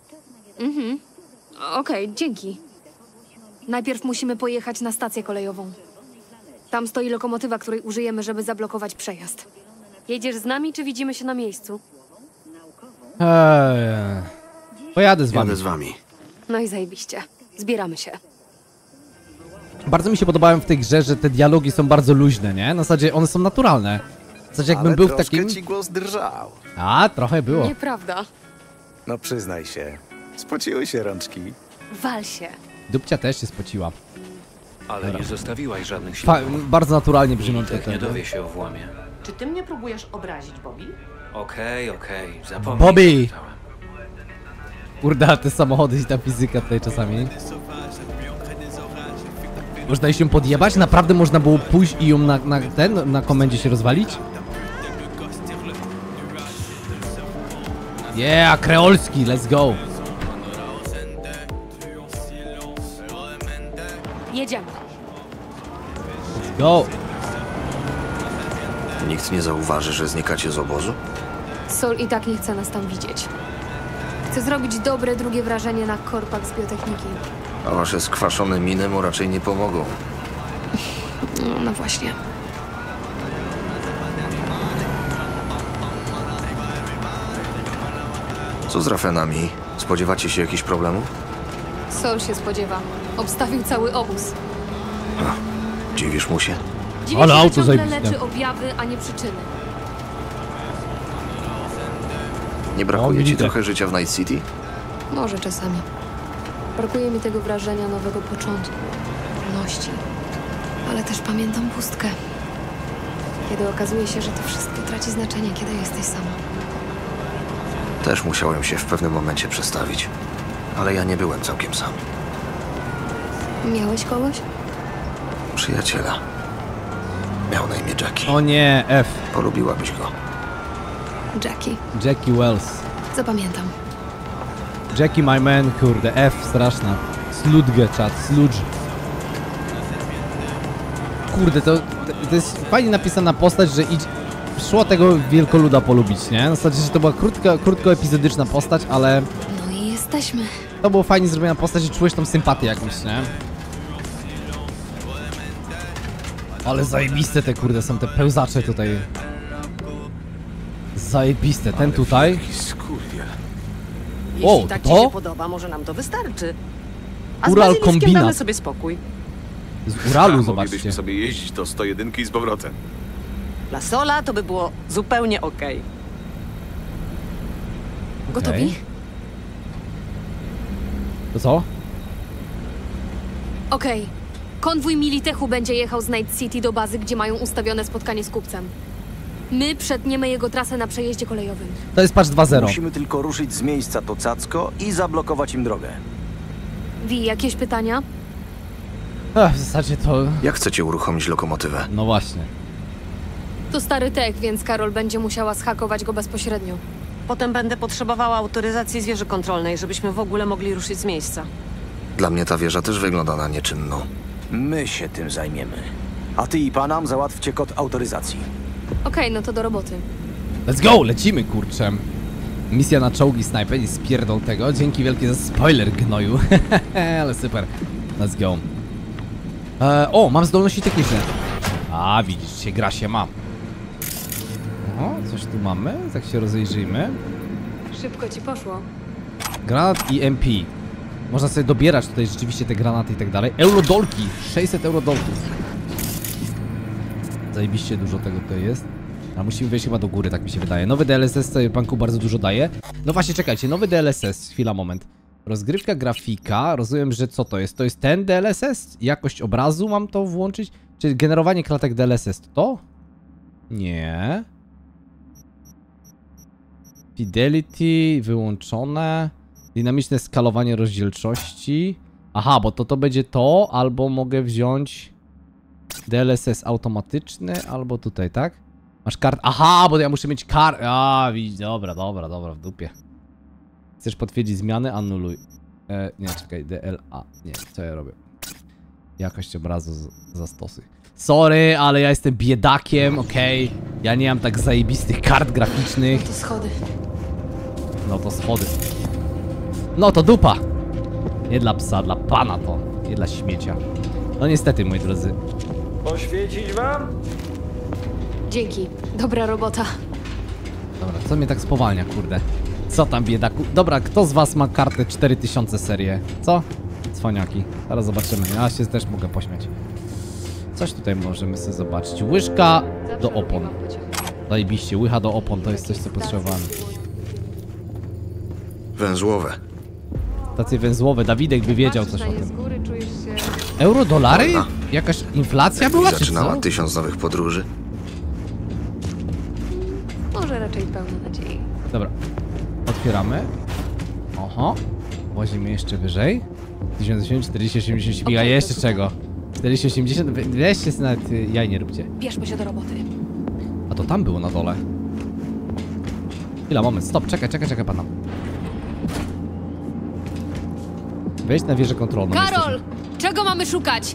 Okej, dzięki. Najpierw musimy pojechać na stację kolejową. Tam stoi lokomotywa, której użyjemy, żeby zablokować przejazd. Jedziesz z nami, czy widzimy się na miejscu?
Eee, pojadę z wami.
Jadę z wami.
No i zajebiście. Zbieramy się.
Bardzo mi się podobają w tej grze, że te dialogi są bardzo luźne, nie? Na zasadzie one są naturalne. W zasadzie jakbym
Ale
był w
troszkę
takim...
ci głos drżał.
A, trochę było.
Nieprawda.
No przyznaj się. Spociły się rączki.
Wal się.
Dupcia też się spociła.
Ale nie zostawiłaś żadnych
Fa
śladów.
bardzo naturalnie brzmią te
Militech nie
te-
dowie się o włamie.
Czy ty mnie próbujesz obrazić, Bobby?
Okej, okej, zapomnij.
Bobby!
co pytałem.
Kurde, a te samochody i ta fizyka tutaj czasami. Można się podjebać? Naprawdę można było pójść i ją na, na ten, na komendzie się rozwalić? Yeah, kreolski, let's go.
Jedziemy.
Let's go.
Nikt nie zauważy, że znikacie z obozu?
Sol i tak nie chce nas tam widzieć. Chce zrobić dobre drugie wrażenie na korpach z biotechniki.
A wasze skwaszone miny mu raczej nie pomogą.
No, no właśnie.
Co z Rafenami? Spodziewacie się jakichś problemów?
Sol się spodziewa. Obstawił cały obóz.
Dziwisz mu się?
Dziwię
Ale
się, że
auto
ciągle
zajebiste.
leczy objawy, a nie przyczyny.
Nie
O,
brakuje ci
widzę.
trochę życia w Night City?
Może czasami. Brakuje mi tego wrażenia nowego początku, wolności. Ale też pamiętam pustkę. Kiedy okazuje się, że to wszystko traci znaczenie, kiedy jesteś sama.
Też musiałem się w pewnym momencie przestawić. Ale ja nie byłem całkiem sam.
Miałeś kogoś?
Przyjaciela. Miał na imię Jackie.
O nie, F.
Polubiłabyś go.
Jackie.
Jackie Wells.
Zapamiętam.
Jackie my man, kurde, F straszna. Sludge, czat, sludge. Kurde, to, to jest fajnie napisana postać, że idź, szło tego wielkoluda polubić, nie? Na zasadzie, że to była krótka, krótko epizodyczna postać, ale
No i jesteśmy.
to było fajnie zrobiona postać i czułeś tą sympatię jakąś, nie? Ale zajebiste te kurde są te pełzacze tutaj. Zajebiste, ten tutaj.
Jeśli
O,
tak ci
to?
się podoba, może nam to wystarczy. A
Ural
z bazyliskiem
kombinat.
damy sobie spokój.
Z Uralu, zobaczcie.
Moglibyśmy sobie jeździć do sto jeden i z powrotem.
Dla Sola to by było zupełnie okej.
Gotowi?
Okej. To co?
Okej. Konwój Militechu będzie jechał z Night City do bazy, gdzie mają ustawione spotkanie z kupcem. My przetniemy jego trasę na przejeździe kolejowym.
To jest patch dwa zero.
Musimy tylko ruszyć z miejsca to cacko i zablokować im drogę.
Wi, jakieś pytania?
Ech, w zasadzie to...
Jak chcecie uruchomić lokomotywę?
No właśnie.
To stary tech, więc Karol będzie musiała zhakować go bezpośrednio.
Potem będę potrzebowała autoryzacji z wieży kontrolnej, żebyśmy w ogóle mogli ruszyć z miejsca.
Dla mnie ta wieża też wygląda na nieczynną.
My się tym zajmiemy. A ty i panam załatwcie kod autoryzacji.
Okej, no to do roboty.
Let's go, lecimy kurczę. Misja na czołgi snajper i spierdol tego. Dzięki wielkie za spoiler, gnoju. Ale super. Let's go. E, o, mam zdolności techniczne. A, widzisz, się gra się ma. O, coś tu mamy. Tak się rozejrzyjmy.
Szybko ci poszło.
Granat i M P. Można sobie dobierać tutaj rzeczywiście te granaty i tak dalej. Eurodolki. sześćset eurodolków. Zajebiście dużo tego tutaj jest. A musimy wejść chyba do góry, tak mi się wydaje. Nowy D L S S Cyberpunku bardzo dużo daje. No właśnie, czekajcie, nowy D L S S, chwila, moment. Rozgrywka, grafika, rozumiem, że co to jest? To jest ten D L S S? Jakość obrazu mam to włączyć? Czy generowanie klatek D L S S to to? Nie. Fidelity wyłączone. Dynamiczne skalowanie rozdzielczości. Aha, bo to to będzie to, albo mogę wziąć D L S S automatyczny, albo tutaj, tak? Masz kart... Aha, bo ja muszę mieć kart... A, widzisz, dobra, dobra, dobra, w dupie. Chcesz potwierdzić zmiany? Anuluj. E, nie, czekaj, D L A. Nie, co ja robię? Jakość obrazu z, zastosy. Sorry, ale ja jestem biedakiem, okej? Okay? Ja nie mam tak zajebistych kart graficznych.
To schody.
No to schody. No to dupa. Nie dla psa, dla pana to. Nie dla śmiecia. No niestety, moi drodzy.
Poświecić wam?
Dzięki. Dobra robota.
Dobra, co mnie tak spowalnia, kurde? Co tam, biedaku? Dobra, kto z was ma kartę cztery tysiące serię? Co? Cwaniaki. Zaraz zobaczymy. Ja się też mogę pośmiać. Coś tutaj możemy sobie zobaczyć. Łyżka do opon. Zajebiście, łycha do opon to jest coś, co potrzebowałem.
Węzłowe.
Stacje węzłowe. Dawidek by wiedział coś o
z
tym.
góry, czujesz się...
Euro, dolary?
Dobra.
Jakaś inflacja była, czy
Zaczynała
co?
tysiąc nowych podróży.
Może raczej pełno nadziei.
Dobra. Otwieramy. Oho. Włazimy jeszcze wyżej. tysiąc osiemdziesiąt, czterdzieści, osiemdziesiąt śmiga.
Okej, to
Jeszcze
super.
czego? czterdzieści, osiemdziesiąt. Weźcie sobie nawet y, jaj nie róbcie.
Bierzmy się do roboty.
A to tam było na dole. Chwila, moment. Stop. Czekaj, czekaj, czekaj pana. Wejdź na wieżę kontrolną.
Karol!
Jesteśmy.
Czego mamy szukać?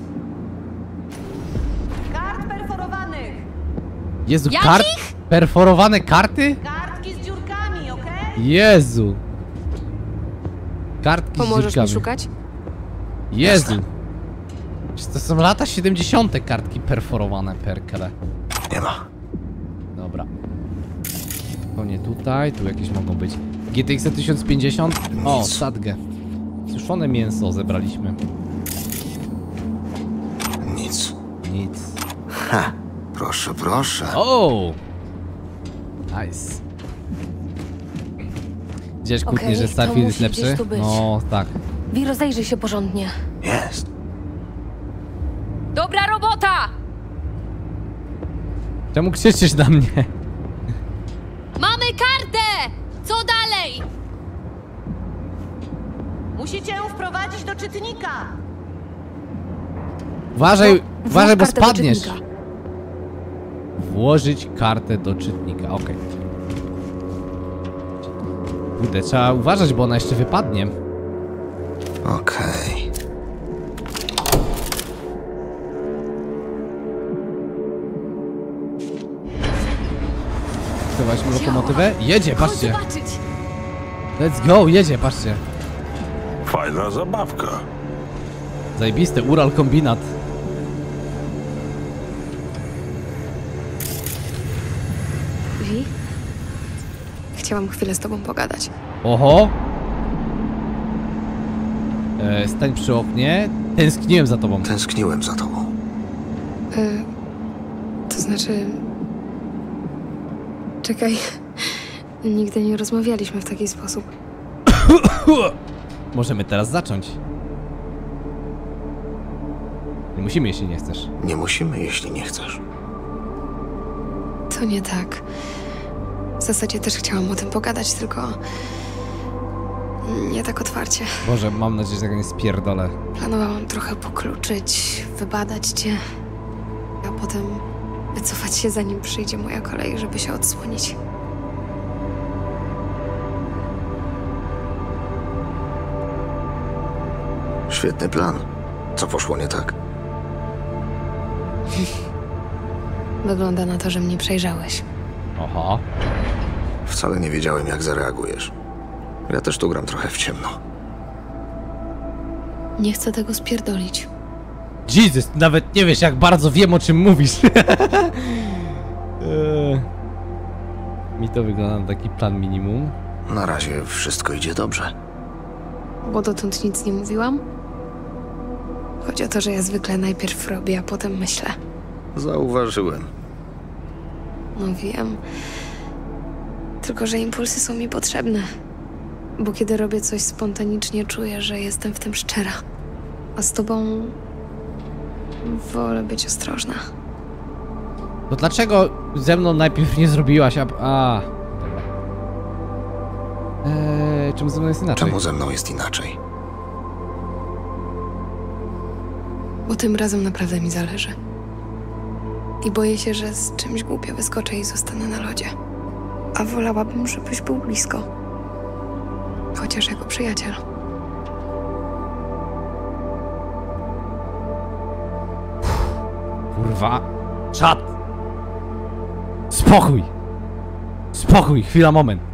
Kart perforowanych!
Jezu,
Jakich?
kart... Perforowane karty?
Kartki z dziurkami, okej?
Jezu. Kartki
Pomożesz
z
mi
dziurkami.
szukać?
Jezu. Czy to są lata siedemdziesiąte kartki perforowane, perkele.
Nie ma.
Dobra. To nie tutaj, tu jakieś mogą być. G T X tysiąc pięćdziesiąt? O, sadgę. Suszone mięso zebraliśmy.
Nic.
Nic.
Ha. Proszę, proszę.
O! Nice. Widziałeś kłótnie,
Okej,
że
to
Starfield jest
musi
lepszy?
gdzieś tu być.
No, tak.
Wi, rozejrzyj się porządnie.
Jest.
Dobra robota!
Czemu krzyczysz na mnie?
Mamy kartę! Co dalej?
Musicie ją wprowadzić do czytnika!
Uważaj,
Włóż
uważaj, bo
kartę do
spadniesz.
czytnika.
Włożyć kartę do czytnika, okej. Kurde, trzeba uważać, bo ona jeszcze wypadnie.
Okej.
Zobaczmy lokomotywę. Jedzie,
Chodź
patrzcie.
zobaczyć.
Let's go, jedzie, patrzcie.
Fajna zabawka.
Zajebiste, Ural kombinat.
chciałam chwilę z tobą pogadać.
Oho! E, stań przy oknie. Tęskniłem za tobą.
Tęskniłem za tobą.
E, to znaczy... Czekaj. Nigdy nie rozmawialiśmy w taki sposób.
Możemy teraz zacząć. Nie musimy, jeśli nie chcesz.
Nie musimy, jeśli nie chcesz.
To nie tak. W zasadzie też chciałam o tym pogadać, tylko... nie tak otwarcie.
Boże, mam nadzieję, że tego nie spierdolę.
Planowałam trochę pokluczyć, wybadać cię, a potem wycofać się, zanim przyjdzie moja kolej, żeby się odsłonić.
Świetny plan. Co poszło nie tak?
Wygląda na to, że mnie przejrzałeś.
Oho.
Wcale nie wiedziałem, jak zareagujesz. Ja też tu gram trochę w ciemno.
Nie chcę tego spierdolić.
Jesus, nawet nie wiesz, jak bardzo wiem, o czym mówisz. eee. Mi to wygląda na taki plan minimum.
Na razie wszystko idzie dobrze.
Bo dotąd nic nie mówiłam? Chodzi o to, że ja zwykle najpierw robię, a potem myślę.
Zauważyłem.
No wiem. Tylko że impulsy są mi potrzebne. Bo kiedy robię coś spontanicznie, czuję, że jestem w tym szczera. A z tobą... wolę być ostrożna.
To dlaczego ze mną najpierw nie zrobiłaś, a... a dobra. Eee, czemu ze mną jest inaczej?
Czemu ze mną jest inaczej?
Bo tym razem naprawdę mi zależy. I boję się, że z czymś głupio wyskoczę i zostanę na lodzie. A wolałabym, żebyś był blisko. Chociaż jako przyjaciel.
Kurwa. Czad! Spokój! Spokój, chwila, moment.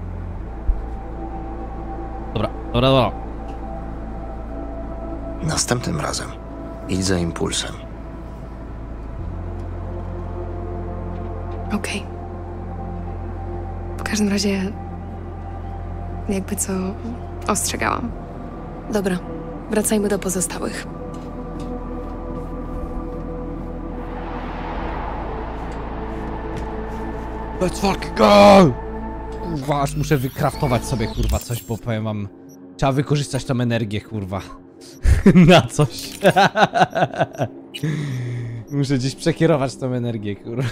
Dobra, dobra, dobra.
Następnym razem idź za impulsem.
Okej. W każdym razie... jakby co... ostrzegałam. Dobra, wracajmy do pozostałych.
Let's fucking go! Kurwa, aż muszę wykraftować sobie, kurwa, coś, bo powiem wam... Trzeba wykorzystać tą energię, kurwa. Na coś. Muszę gdzieś przekierować tą energię, kurwa.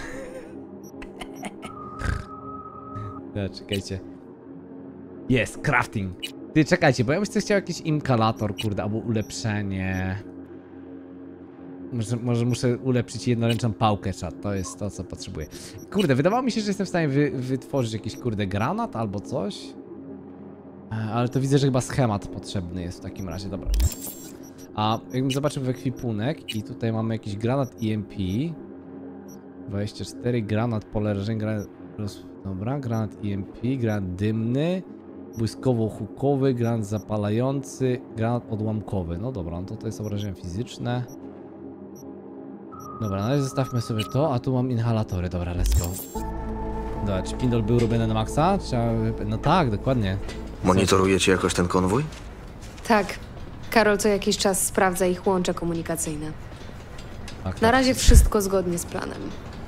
Ja, czekajcie. Jest, crafting. Ty, czekajcie, bo ja bym chciał jakiś inkalator, kurde, albo ulepszenie. Może, może muszę ulepszyć jednoręczną pałkę, czat. To jest to, co potrzebuję. Kurde, wydawało mi się, że jestem w stanie wy, wytworzyć jakiś, kurde, granat albo coś. Ale to widzę, że chyba schemat potrzebny jest w takim razie. Dobra. A jakbym zobaczył w ekwipunek i tutaj mamy jakiś granat E M P. dwadzieścia cztery, granat polerzeń, granat... Dobra, granat E M P, granat dymny, błyskowo-hukowy, granat zapalający, granat odłamkowy. No dobra, no to to jest obrażenia fizyczne. Dobra, na razie zostawmy sobie to, a tu mam inhalatory. Dobra, let's go. Dobra, czy pindol był robiony na maksa? Trzeba... No tak, dokładnie.
Monitorujecie jakoś ten konwój?
Tak. Karol co jakiś czas sprawdza ich łącze komunikacyjne.
Tak, tak.
Na razie wszystko zgodnie z planem.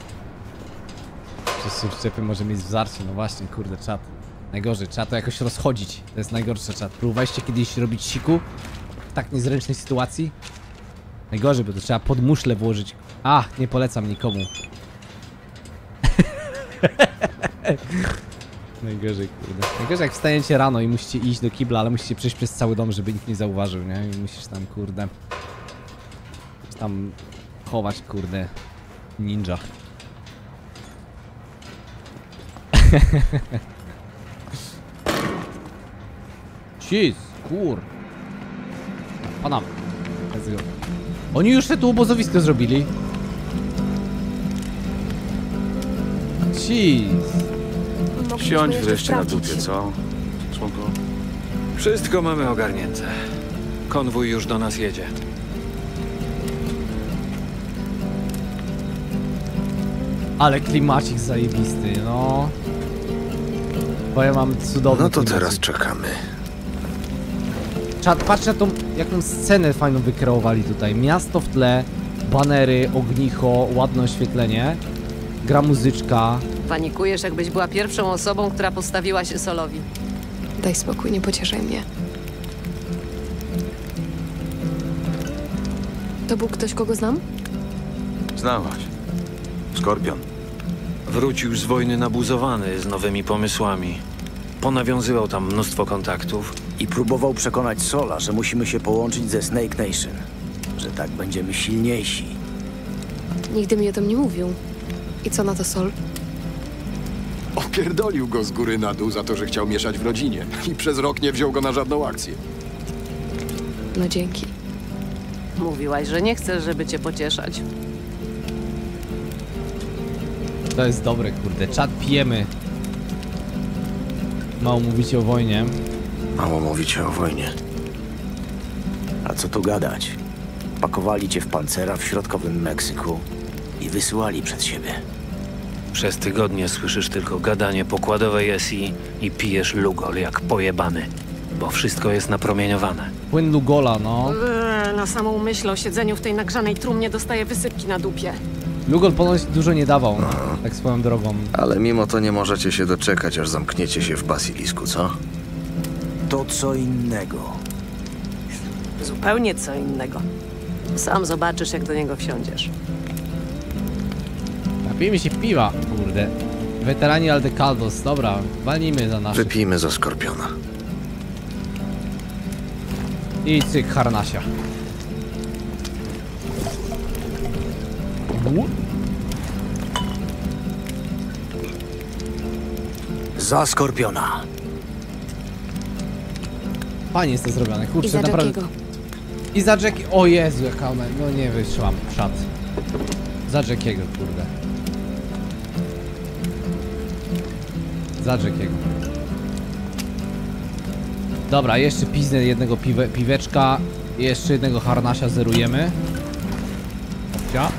Wszyscy przyczepy może mieć wzarcie, no właśnie, kurde, czat. Najgorzej, trzeba to jakoś rozchodzić. To jest najgorsze, czat. Próbowaliście kiedyś robić siku w tak niezręcznej sytuacji? Najgorzej, bo to trzeba pod muszlę włożyć. A, nie polecam nikomu. Najgorzej, kurde. Najgorzej jak wstajecie rano i musicie iść do kibla, ale musicie przejść przez cały dom, żeby nikt nie zauważył, nie? I musisz tam, kurde... tam chować, kurde... ninja. Jeez, kur... Panam. Oni już te tu obozowisko zrobili. Jeez.
Siądź wreszcie na dupie, co? Spoko.
Wszystko mamy ogarnięte. Konwój już do nas jedzie.
Ale klimacik zajebisty, no. Bo ja mam cudowny
No to
klimat.
teraz czekamy.
Czad, patrz na tą, jaką scenę fajną wykreowali tutaj. Miasto w tle, banery, ognicho, ładne oświetlenie. Gra muzyczka.
Panikujesz, jakbyś była pierwszą osobą, która postawiła się Solowi.
Daj spokój, nie pocieszaj mnie. To był ktoś, kogo znam?
Znałaś. Skorpion.
Wrócił z wojny nabuzowany z nowymi pomysłami. Ponawiązywał tam mnóstwo kontaktów.
I próbował przekonać Sola, że musimy się połączyć ze Snake Nation. Że tak będziemy silniejsi.
Nigdy mi o tym nie mówił. I co na to Sol?
Opierdolił go z góry na dół za to, że chciał mieszać w rodzinie. I przez rok nie wziął go na żadną akcję.
No dzięki.
Mówiłaś, że nie chcesz, żeby cię pocieszać.
To jest dobre, kurde. Czad, pijemy. Mało mówicie o wojnie.
Mało mówicie o wojnie.
A co tu gadać? Pakowali cię w pancera w środkowym Meksyku i wysyłali przed siebie.
Przez tygodnie słyszysz tylko gadanie pokładowej S I i pijesz Lugol jak pojebany. Bo wszystko jest napromieniowane.
Płyn Lugola, no.
Eee, na samą myśl o siedzeniu w tej nagrzanej trumnie dostaję wysypki na dupie.
Lugol ponoć dużo nie dawał, tak swoją drogą.
Ale mimo to nie możecie się doczekać, aż zamkniecie się w basilisku, co?
To co innego.
Zupełnie co innego. Sam zobaczysz, jak do niego wsiądziesz.
Napijmy się piwa, kurde. Weterani Aldecaldos, dobra, walnijmy za naszych.
Wypijmy za Skorpiona.
I cyk, harnasia.
Za Skorpiona.
Fajnie jest to zrobione, kurczę,
I za
naprawdę.
Jackiego.
I za Jackie... O Jezu, jaka ona... No nie wytrzymam, szat. Za Jackiego, kurde. Za Jackiego. Dobra, jeszcze piznę jednego piwe, piweczka. Jeszcze jednego harnasia zerujemy. Opcia.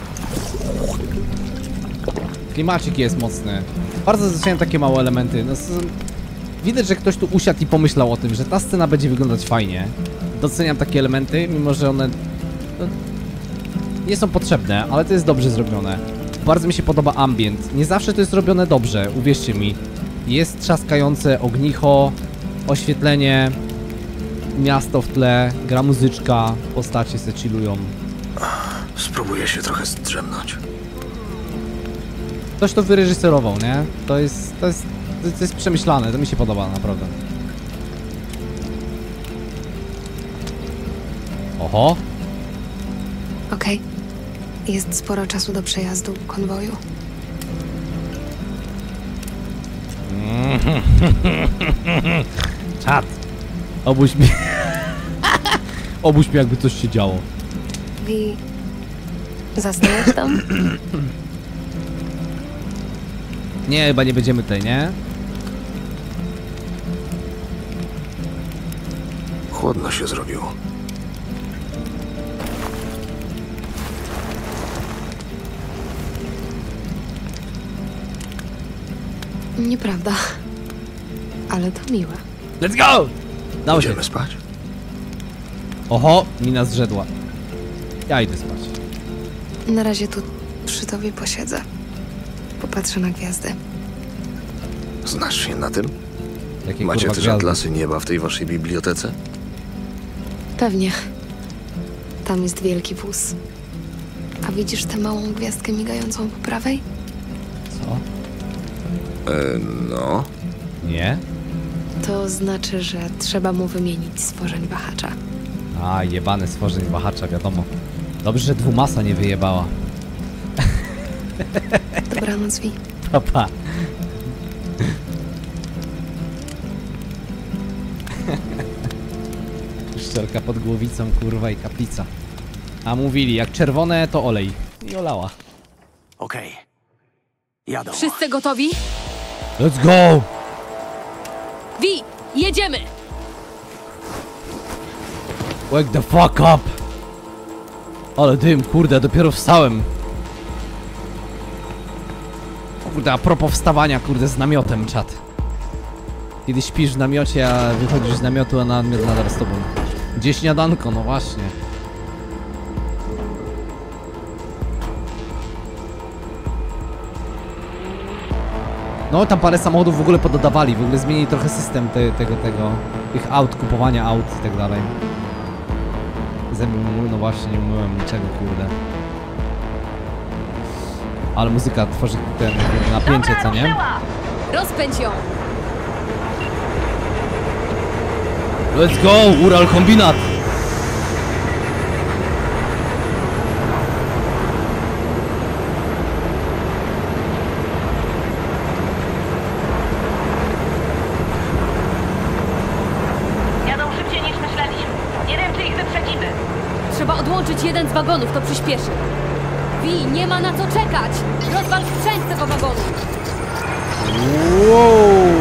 Klimacik jest mocny. Bardzo doceniam takie małe elementy. No, widać, że ktoś tu usiadł i pomyślał o tym, że ta scena będzie wyglądać fajnie. Doceniam takie elementy, mimo że one no, nie są potrzebne, ale to jest dobrze zrobione. Bardzo mi się podoba ambient. Nie zawsze to jest robione dobrze, uwierzcie mi. Jest trzaskające ognicho, oświetlenie, miasto w tle, gra muzyczka, postacie se chillują.
Spróbuję się trochę zdrzemnąć.
Ktoś to wyreżyserował, nie? To jest, to jest, to jest przemyślane, to mi się podoba naprawdę. Oho.
Okej. Jest sporo czasu do przejazdu konwoju.
Czad. Obuś mi... Obuś mi, jakby coś się działo.
Wi... Zasnąłeś tam?
Nie, chyba nie będziemy tutaj, nie?
Chłodno się zrobiło.
Nieprawda. Ale to miłe.
Let's go! Dało się.
Idziemy spać?
Oho, mina zrzedła. Ja idę spać.
Na razie tu przy tobie posiedzę. Popatrzę na gwiazdy.
Znasz się na tym?
Jakie
Macie
kurwa
też
gwiazdy?
atlasy nieba w tej waszej bibliotece?
Pewnie. Tam jest wielki wóz. A widzisz tę małą gwiazdkę migającą po prawej?
Co?
E, no.
Nie?
To znaczy, że trzeba mu wymienić stworzeń wahacza.
A, jebany stworzeń wahacza, wiadomo. Dobrze, że dwumasa nie wyjebała.
Dobranoc, Wi.
Papa. Szczerka pod głowicą, kurwa, i kaplica. A mówili, jak czerwone, to olej. I olała.
Okej. Okay. Jadą.
Wszyscy gotowi?
Let's go!
Wi, jedziemy!
Wake the fuck up! Ale dym, kurde, dopiero wstałem. Kurde, a propos wstawania, kurde, z namiotem, czat. Kiedy śpisz w namiocie, a wychodzisz z namiotu, a namiot nadal z tobą. Gdzie śniadanko? No właśnie. No tam parę samochodów w ogóle poddawali, w ogóle zmienili trochę system te, tego, tego, tych aut, kupowania aut i tak dalej. Zęby no właśnie, nie umyłem niczego, kurde. Ale muzyka tworzy ten napięcie, co nie?
Rozpędź ją!
Let's go! Ural kombinat!
Jadą szybciej niż myśleliśmy. Nie wiem, czy ich wyprzedzimy.
Trzeba odłączyć jeden z wagonów, to przyspieszy. Wi, nie ma na co czekać! Rozwal sprzęt tego wagonu!
Wow!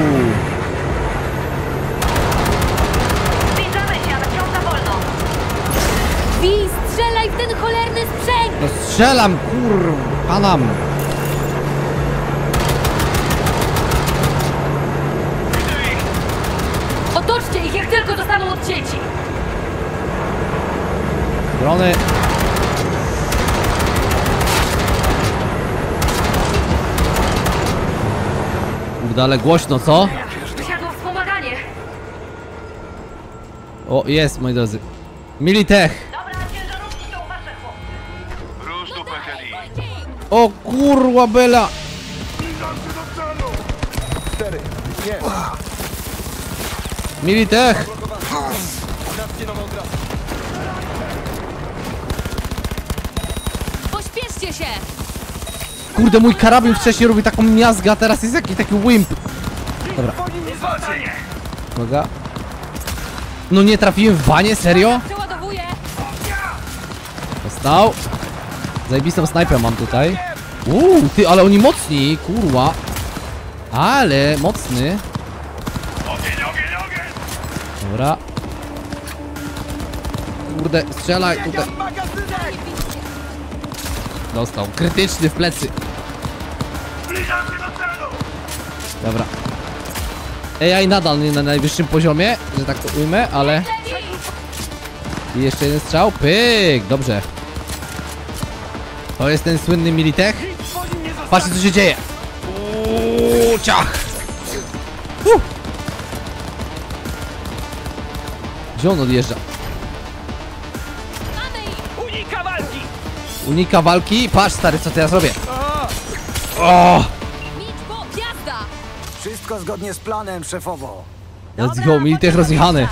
Zbliżamy się, ale wciąż za wolno.
Wi, strzelaj w ten cholerny sprzęt!
No strzelam, kur... panam!
Otoczcie ich, jak tylko zostaną odcięci!
Drony! Kurde, ale głośno, co?
Wysiadło wspomaganie!
O, jest, moi drodzy. Militech!
Dobra, ciężarówki to wasze, chłopcy.
Rusz dupę, Teddy.
O kurwa bela! Militech!
Pośpieszcie się!
Kurde, mój karabin wcześniej robił taką miazgę, a teraz jest jakiś taki wimp. Dobra. Uwaga. No nie trafiłem w banie, serio?
Przeładowuję!
Dostał. Zajebistą snajpę mam tutaj. Uuu, ty, ale oni mocni, kurwa. Ale mocny. Dobra. Kurde, strzelaj tutaj. Dostał. Krytyczny w plecy. Dobra. A I nadal nie na najwyższym poziomie, że tak to ujmę, ale... I jeszcze jeden strzał. Pyk, dobrze. To jest ten słynny Militech. Patrzcie, co się dzieje. Uuu, ciach. Uh. Gdzie on odjeżdża?
Unika walki!
Unika walki. Patrz, stary, co teraz robię. O!
Wszystko zgodnie z planem, szefowo.
Let's go, Militech rozjechany.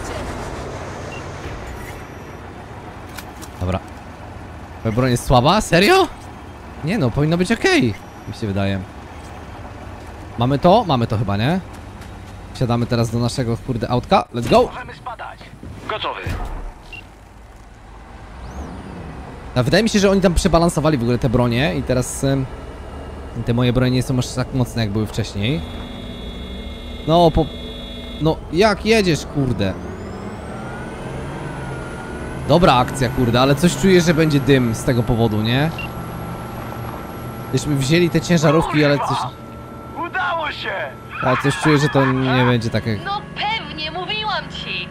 Dobra. Moja broń jest słaba? Serio? Nie no, powinno być okej. Mi się wydaje. Mamy to? Mamy to chyba, nie? Wsiadamy teraz do naszego, kurde, autka. Let's go!
Możemy spadać. Gotowy.
A wydaje mi się, że oni tam przebalansowali w ogóle te bronie i teraz ym, te moje bronie nie są aż tak mocne, jak były wcześniej. No, po... No, jak jedziesz, kurde? Dobra akcja, kurde, ale coś czuję, że będzie dym z tego powodu, nie? Gdyśmy wzięli te ciężarówki, ale coś...
Udało się!
Ale coś czuję, że to nie będzie takie...
No pewnie, mówiłam ci.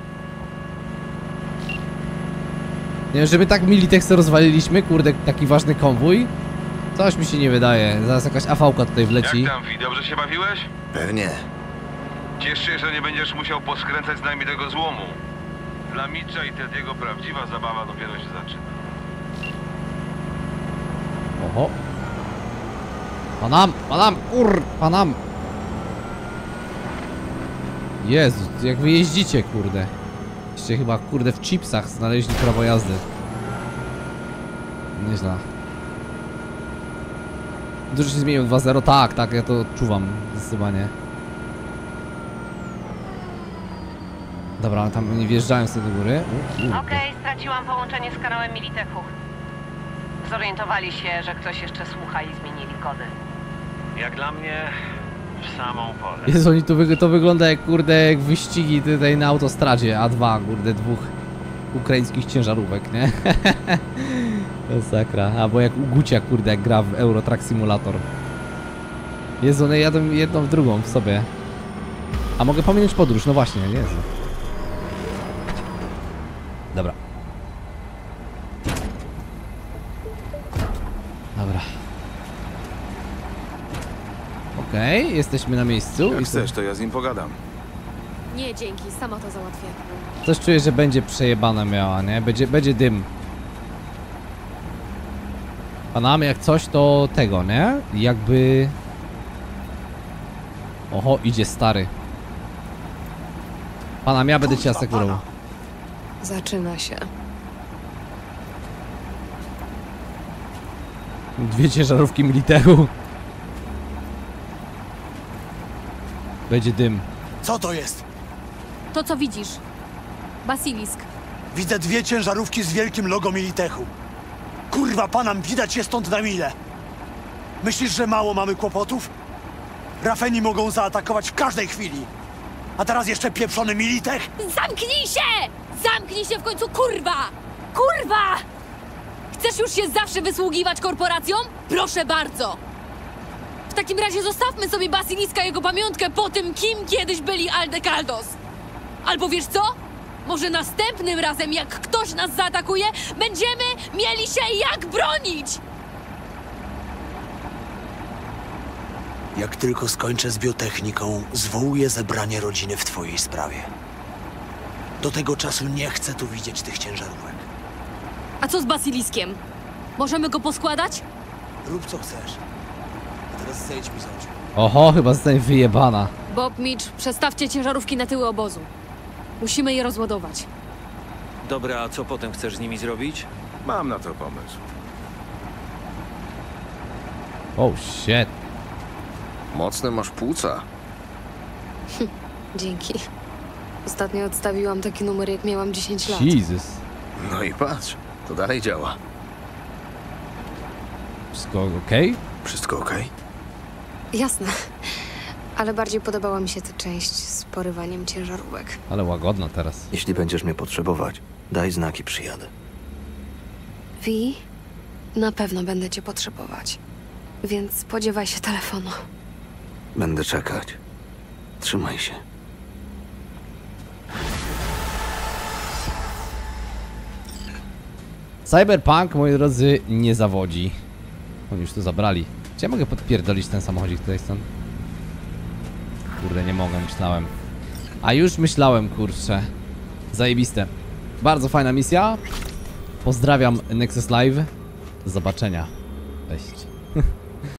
Nie wiem, że my tak Militech co rozwaliliśmy, kurde, taki ważny konwój. Coś mi się nie wydaje. Zaraz jakaś A V-ka tutaj wleci.
Jak tam, Wi? Dobrze się bawiłeś?
Pewnie.
Ciesz się, że nie będziesz musiał poskręcać z nami tego złomu. Dla Mitcha i Tediego prawdziwa zabawa dopiero się zaczyna.
Oho. Panam, panam, kur, panam. Jezu, jak wy jeździcie, kurde. Jeszcze chyba, kurde, w chipsach znaleźli prawo jazdy. Nieźle. Dużo się zmieniło, dwa zero, tak, tak, ja to odczuwam zdecydowanie. Dobra, ale tam nie wjeżdżają sobie do góry.
Okej, okay, straciłam połączenie z kanałem Militechu. Zorientowali się, że ktoś jeszcze słucha i zmienili kody.
Jak dla mnie, w samą porę.
Jezu, oni to, wyg to wygląda jak, kurde, jak wyścigi tutaj na autostradzie A dwa, kurde, dwóch ukraińskich ciężarówek, nie? Masakra. Albo jak u Gucia, kurde, jak gra w Euro Truck Simulator. Jezu, one jadą jedną w drugą w sobie. A mogę pominąć podróż, no właśnie, Jezu. Dobra. Dobra. Okej, okay, jesteśmy na miejscu.
Jak
i
chcesz, to ja z nim pogadam.
Nie, dzięki, sama to załatwię.
Coś czuję, że będzie przejebana miała, nie? Będzie, będzie dym. Panamy jak coś to tego, nie? Jakby... Oho, idzie stary. Panam, ja będę cię asekurował.
Zaczyna się.
Dwie ciężarówki militeru. Będzie dym.
Co to jest?
To co widzisz? Basilisk.
Widzę dwie ciężarówki z wielkim logo Militechu. Kurwa, Panam, widać je stąd na mile. Myślisz, że mało mamy kłopotów? Rafeni mogą zaatakować w każdej chwili. A teraz jeszcze pieprzony Militech?
Zamknij się! Zamknij się w końcu, kurwa! Kurwa! Chcesz już się zawsze wysługiwać korporacjom? Proszę bardzo! W takim razie zostawmy sobie Basiliska, jego pamiątkę po tym, kim kiedyś byli Aldekaldos. Albo wiesz co? Może następnym razem, jak ktoś nas zaatakuje, będziemy mieli się jak bronić!
Jak tylko skończę z biotechniką, zwołuję zebranie rodziny w twojej sprawie. Do tego czasu nie chcę tu widzieć tych ciężarówek.
A co z Basiliskiem? Możemy go poskładać?
Rób co chcesz. A teraz zejdź mi z oczu.
Oho, chyba zostanie wyjebana.
Bob, Mitch, przestawcie ciężarówki na tyły obozu. Musimy je rozładować.
Dobra, a co potem chcesz z nimi zrobić?
Mam na to pomysł.
Oh shit.
Mocne masz płuca.
Dzięki. Ostatnio odstawiłam taki numer, jak miałam dziesięć lat.
Jesus.
No i patrz, to dalej działa.
Wszystko okej? Okay?
Wszystko okej?
Jasne. Ale bardziej podobała mi się ta część z porywaniem ciężarówek.
Ale łagodna teraz.
Jeśli będziesz mnie potrzebować, daj znaki, przyjadę.
Wi, na pewno będę cię potrzebować. Więc spodziewaj się telefonu.
Będę czekać. Trzymaj się.
Cyberpunk, moi drodzy, nie zawodzi. Oni już tu zabrali. Czy ja mogę podpierdolić ten samochodzik tutaj stąd? Kurde, nie mogę, myślałem. A już myślałem, kurczę. Zajebiste. Bardzo fajna misja. Pozdrawiam Nexus Live. Do zobaczenia. Cześć.